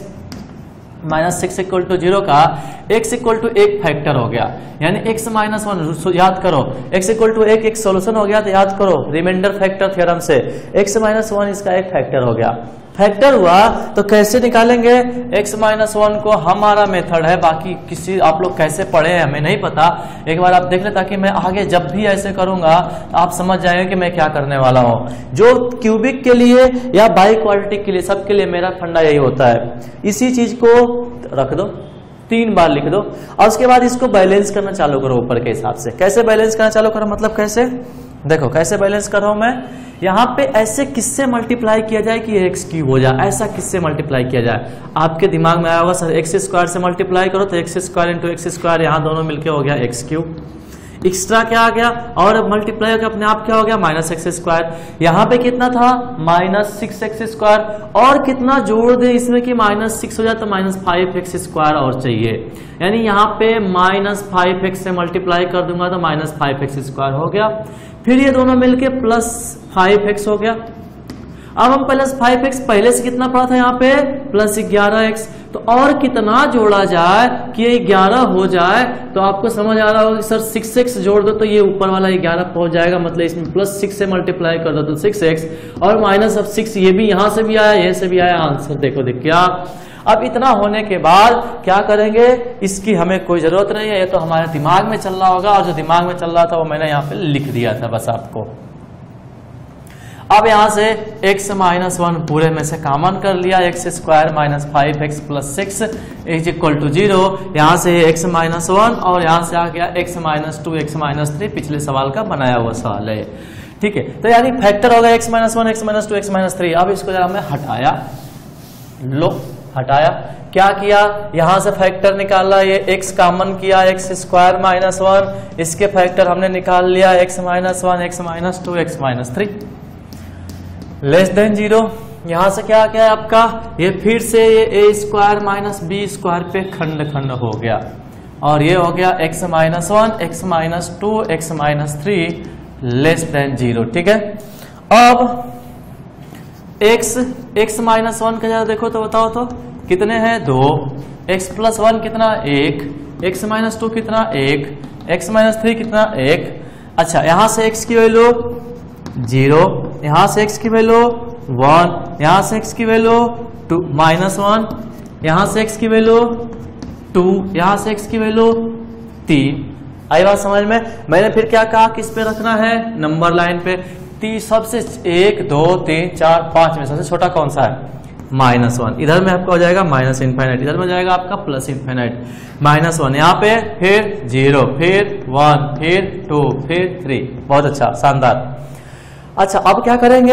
minus six equal to zero का x इक्वल टू एक फैक्टर हो गया, यानी x माइनस वन, याद करो x इक्वल टू एक एक सोल्यूशन हो गया, तो याद करो रिमाइंडर फैक्टर थ्योरम से x माइनस वन इसका एक फैक्टर हो गया। फैक्टर हुआ तो कैसे निकालेंगे, x माइनस वन को हमारा मेथड है, बाकी किसी आप लोग कैसे पढ़े हैं हमें नहीं पता, एक बार आप देख ले ताकि मैं आगे जब भी ऐसे करूंगा तो आप समझ जाएंगे कि मैं क्या करने वाला हूं। जो क्यूबिक के लिए या बाई क्वाड्रेटिक के लिए, सबके लिए मेरा फंडा यही होता है, इसी चीज को रख दो, तीन बार लिख दो, और उसके बाद इसको बैलेंस करना चालू करो ऊपर के हिसाब से। कैसे बैलेंस करना चालू करो, मतलब कैसे, देखो कैसे बैलेंस कर रहा हूं मैं, यहाँ पे ऐसे किससे मल्टीप्लाई किया जाए कि एक्स क्यूब हो जाए, ऐसा किससे मल्टीप्लाई किया जाए, आपके दिमाग में आया होगा सर एक्स स्क्वायर से मल्टीप्लाई करो, तो x square into x square, यहाँ दोनों मिलके हो गया एक्स क्यूब, एक्स्ट्रा क्या आ गया, और मल्टीप्लाई होकर अपने आप क्या हो गया माइनस एक्स स्क्वायर। यहाँ पे कितना था माइनस सिक्स एक्स स्क्वायर, और कितना जोड़ दे इसमें कि माइनस सिक्स हो जाए तो माइनस फाइव एक्स स्क्वायर और चाहिए, यानी यहाँ पे माइनस फाइव एक्स से मल्टीप्लाई कर दूंगा तो माइनस फाइव एक्स स्क्वायर हो गया, फिर ये दोनों मिलके प्लस फाइव एक्स हो गया। अब हम प्लस फाइव एक्स पहले से कितना पड़ा था यहाँ पे प्लस ग्यारह एक्स, तो और कितना जोड़ा जाए कि ये ग्यारह हो जाए, तो आपको समझ आ रहा होगा कि सर सिक्स एक्स जोड़ दो तो ये ऊपर वाला ग्यारह पहुंच जाएगा, मतलब इसमें प्लस सिक्स से मल्टीप्लाई कर दो तो सिक्स एक्स और माइनस अब सिक्स, ये भी यहां से भी आया ये से भी आया, आंसर देखो देख क्या। अब इतना होने के बाद क्या करेंगे, इसकी हमें कोई जरूरत नहीं है, ये तो हमारे दिमाग में चल रहा होगा, और जो दिमाग में चल रहा था वो मैंने यहाँ पे लिख दिया था बस आपको। अब यहां से x माइनस वन पूरे में से कॉमन कर लिया, x square minus five x plus six is equal to zero, यहां से x माइनस वन और यहां से आ गया x minus two x minus three, पिछले सवाल का बनाया हुआ सवाल है, ठीक है। तो यानी फैक्टर होगा x minus one x minus two x minus three. अब इसको जरा मैं हटाया, लो हटाया, क्या किया, यहां से फैक्टर निकाला, ये x कॉमन किया, एक्स स्क्वायर माइनस वन, इसके फैक्टर हमने निकाल लिया x minus one x minus two x minus three less than zero. यहां से क्या क्या है आपका, ये फिर से ये A square minus B square पे खंड खंड हो गया, और ये हो गया x minus one x minus two x minus three less than zero, ठीक है। अब x x माइनस वन का जरा देखो तो बताओ तो कितने हैं, दो, x प्लस वन कितना, एक, x माइनस टू कितना, एक, x माइनस थ्री कितना, एक। अच्छा यहां से x की वैल्यू जीरो, यहां से x की वैल्यू वन, यहां से x की वैल्यू टू माइनस वन, यहां से x की वैल्यू टू, यहां से x की वैल्यू तीन। आई बात समझ में। मैंने फिर क्या कहा, किस पे रखना है, नंबर लाइन पे। ती सबसे एक दो तीन चार पांच में सबसे छोटा कौन सा है, माइनस वन। इधर में आपका हो जाएगा माइनस इनफाइनाइट, इधर में हो जाएगा आपका प्लस इनफाइनाइट। माइनस वन यहाँ पे, फिर जीरो, फिर वन, फिर टू, फिर थ्री। बहुत अच्छा, शानदार। अच्छा अब क्या करेंगे,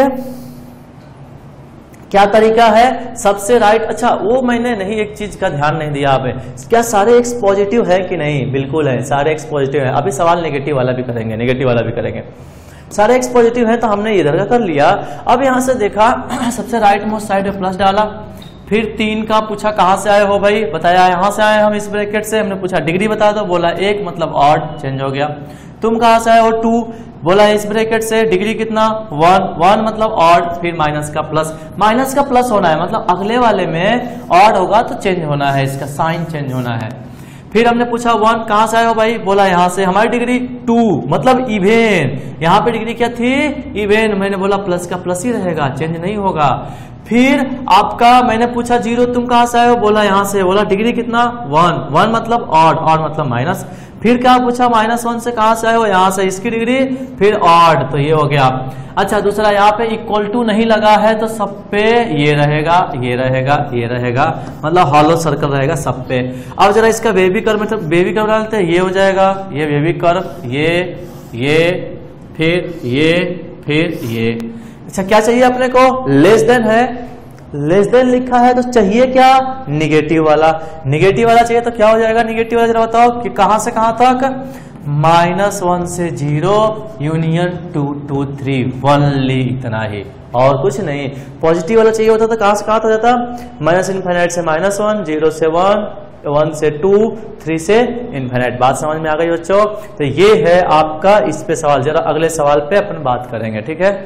क्या तरीका है, सबसे राइट। अच्छा वो मैंने नहीं, एक चीज का ध्यान नहीं दिया आपने, क्या सारे एक्स पॉजिटिव है कि नहीं, बिल्कुल है, सारे एक्स पॉजिटिव है। अभी सवाल नेगेटिव वाला भी करेंगे, नेगेटिव वाला भी करेंगे। सारे एक्स पॉजिटिव है तो हमने इधर का कर लिया। अब यहां से देखा सबसे राइट मोस्ट साइड में प्लस डाला, फिर तीन का पूछा कहां से आए हो भाई, बताया यहां से आए हम इस ब्रैकेट से। हमने पूछा डिग्री बता दो, बोला एक, मतलब ऑड, चेंज हो गया। तुम कहां से आए हो, टू, बोला इस ब्रैकेट से, डिग्री कितना, वन, वन मतलब ऑड, फिर माइनस का प्लस, माइनस का प्लस होना है, मतलब अगले वाले में ऑड होगा तो चेंज होना है, इसका साइन चेंज होना है। फिर हमने पूछा वन, कहां से आए हो भाई, बोला यहां से, हमारी डिग्री टू मतलब इवेन, यहां पे डिग्री क्या थी, इवेन, मैंने बोला प्लस का प्लस ही रहेगा, चेंज नहीं होगा। फिर आपका मैंने पूछा जीरो, तुम कहां से आए हो, बोला यहां से, बोला डिग्री कितना, वन, वन मतलब ऑड, ऑड मतलब माइनस। फिर क्या पूछा, माइनस वन से कहां से आए हो, यहां से, इसकी डिग्री, फिर ऑड, तो ये हो गया। अच्छा दूसरा यहाँ पे इक्वल टू नहीं लगा है तो सब पे ये रहेगा, ये रहेगा, ये रहेगा, मतलब हॉलो सर्कल रहेगा सब पे। अब जरा इसका बेबी कर्व, मतलब बेबी कर्व डालते हैं, ये हो जाएगा, ये बेबी कर्व, ये ये फिर ये फिर ये। अच्छा क्या चाहिए अपने को, लेस देन है, लेस देन लिखा है तो चाहिए क्या, निगेटिव वाला। निगेटिव वाला चाहिए तो क्या हो जाएगा, निगेटिव वाला जरा बताओ कि कहां से कहां तक, माइनस वन से zero union two to three, only इतना ही और कुछ नहीं। पॉजिटिव वाला चाहिए होता तो कहां से कहां हो जाता, माइनस इनफाइनाइट से माइनस वन, जीरो से वन, वन से टू, थ्री से इनफाइनाइट। बात समझ में आ गई बच्चों। तो ये है आपका इस पे सवाल। जरा अगले सवाल पे अपन बात करेंगे, ठीक है।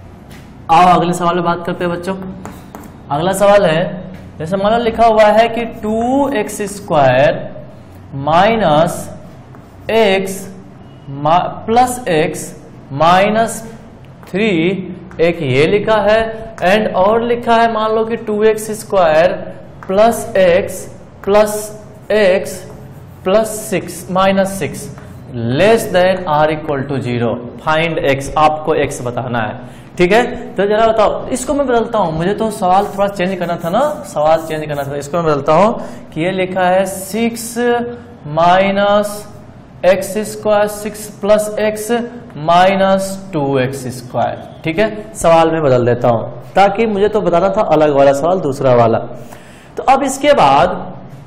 आओ अगले सवाल पे बात करते हैं बच्चों। अगला सवाल है, जैसे मान लो लिखा हुआ है कि two x square minus x plus x minus three, एक ये लिखा है, एंड और लिखा है मान लो कि two x square plus x plus x plus six minus six less than or equal to zero. Find x, आपको एक्स बताना है, ठीक है। तो जरा बताओ, इसको मैं बदलता हूं, मुझे तो सवाल थोड़ा चेंज करना था ना, सवाल चेंज करना था। इसको मैं बदलता हूं कि ये लिखा है six minus x square, six plus x minus two x square, ठीक है। सवाल में बदल देता हूं ताकि मुझे तो बताना था अलग वाला सवाल, दूसरा वाला। तो अब इसके बाद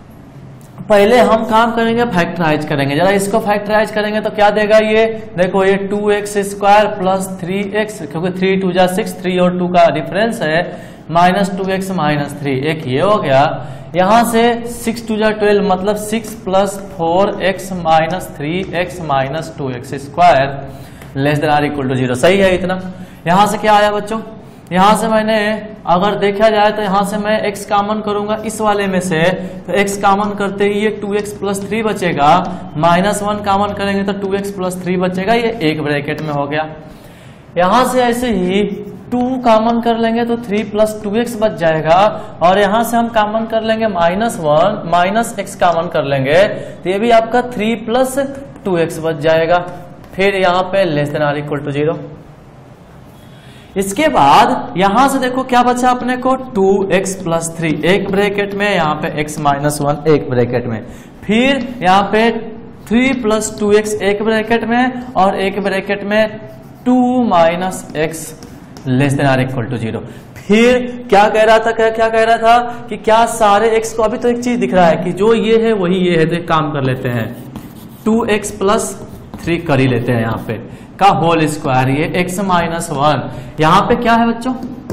पहले हम काम करेंगे, फैक्टराइज करेंगे। जरा इसको फैक्टराइज करेंगे तो क्या देगा, ये देखो, ये two x square plus three x, क्योंकि थ्री टू जा सिक्स, थ्री और टू का डिफरेंस है, minus two x minus three, एक ये हो गया। यहां से सिक्स टू जा ट्वेल्व, मतलब six plus four x minus three x minus two x square less than or equal to zero. सही है इतना। यहां से क्या आया बच्चों, यहां से मैंने अगर देखा जाए तो यहां से मैं x कॉमन करूंगा इस वाले में से, तो x कॉमन करते ही ये टू एक्स प्लस थ्री बचेगा, माइनस वन कॉमन करेंगे तो टू एक्स प्लस थ्री बचेगा, ये एक ब्रैकेट में हो गया। यहां से ऐसे ही टू कॉमन कर लेंगे तो थ्री प्लस टू एक्स बच जाएगा, और यहां से हम कॉमन कर लेंगे minus one, minus x common कर लेंगे तो ये भी आपका थ्री प्लस टू एक्स बच जाएगा। फिर यहाँ पे less than or equal to zero. इसके बाद यहां से देखो क्या बचा अपने को, टू एक्स प्लस थ्री एक ब्रैकेट में, यहाँ पे x माइनस वन एक ब्रैकेट में, फिर यहाँ पे थ्री प्लस टू एक्स एक ब्रैकेट में, और एक ब्रैकेट में two minus x less than or equal to zero. फिर क्या कह रहा था, क्या क्या कह रहा था कि क्या सारे x को, अभी तो एक चीज दिख रहा है कि जो ये है वही ये है, तो एक काम कर लेते हैं, टू एक्स प्लस थ्री कर ही लेते हैं यहाँ पे का होल स्क्वायर, ये x माइनस वन, यहाँ पे क्या है बच्चों,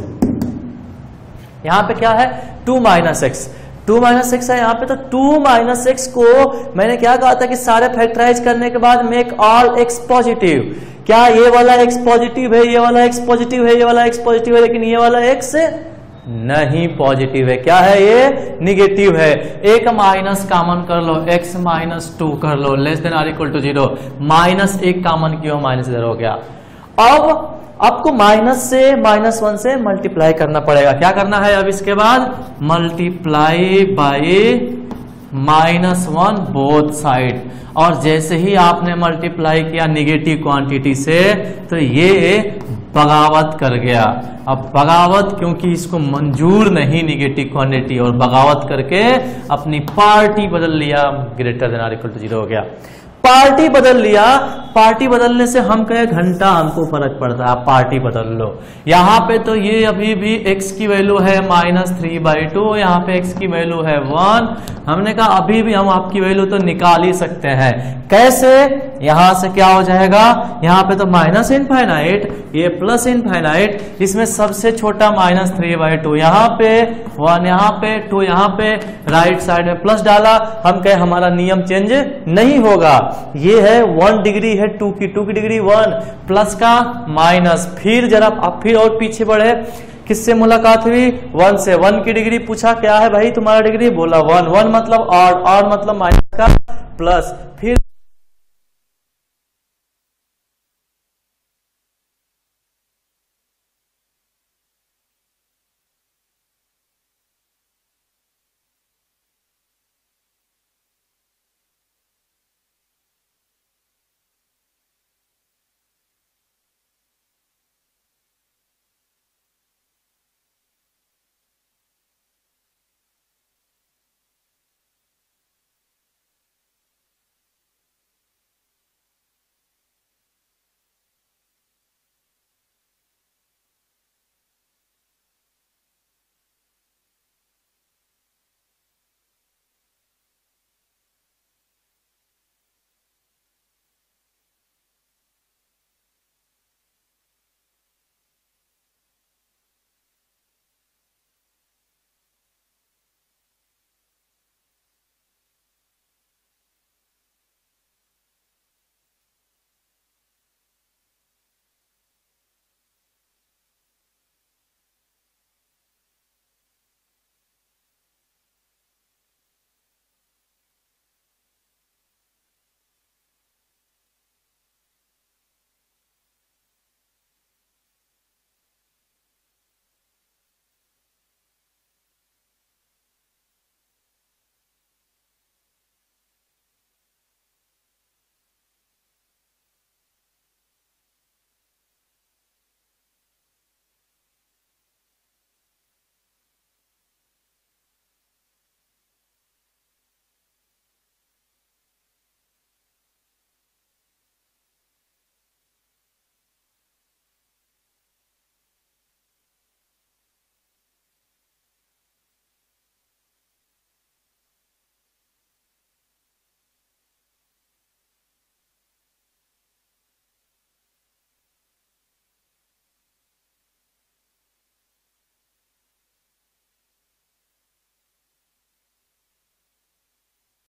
यहाँ पे क्या है two minus x, two minus x है यहाँ पे, तो टू माइनस एक्स को मैंने क्या कहा था कि सारे फैक्टराइज करने के बाद मेक ऑल एक्स पॉजिटिव। क्या ये वाला x पॉजिटिव है, ये वाला x पॉजिटिव है, ये वाला x पॉजिटिव है, लेकिन ये वाला x नहीं पॉजिटिव है, क्या है ये निगेटिव है। एक माइनस कॉमन कर लो, x माइनस टू कर लो, less than or equal to zero, minus एक कॉमन किया माइनस जीरो हो गया। अब आपको माइनस से माइनस वन से मल्टीप्लाई करना पड़ेगा, क्या करना है अब इसके बाद, multiply by minus one both side, और जैसे ही आपने मल्टीप्लाई किया निगेटिव क्वांटिटी से तो ये बगावत कर गया। अब बगावत क्योंकि इसको मंजूर नहीं निगेटिव क्वांटिटी, और बगावत करके अपनी पार्टी बदल लिया, greater than or equal to zero हो गया। पार्टी बदल लिया, पार्टी बदलने से हम कहे घंटा हमको फर्क पड़ता है, पार्टी बदल लो। यहाँ पे तो ये अभी भी x की वैल्यू है माइनस थ्री बाई टू, यहाँ पे x की वैल्यू है वन। हमने कहा अभी भी हम आपकी वैल्यू तो निकाल ही सकते हैं, कैसे, यहाँ से क्या हो जाएगा, यहाँ पे तो माइनस इनफाइनाइट, ये प्लस इनफाइनाइट, इसमें सबसे छोटा माइनस थ्री बाई टू, यहाँ पे वन, यहाँ पे टू, यहाँ पे राइट साइड में प्लस डाला, हम कहे हमारा नियम चेंज नहीं होगा। ये है वन डिग्री है टू की, टू की डिग्री वन, प्लस का माइनस, फिर जरा आप फिर और पीछे बढ़े, किससे मुलाकात हुई, वन से, वन की डिग्री पूछा क्या है भाई तुम्हारा डिग्री, बोला वन, वन मतलब ऑड, ऑड मतलब माइनस का प्लस, फिर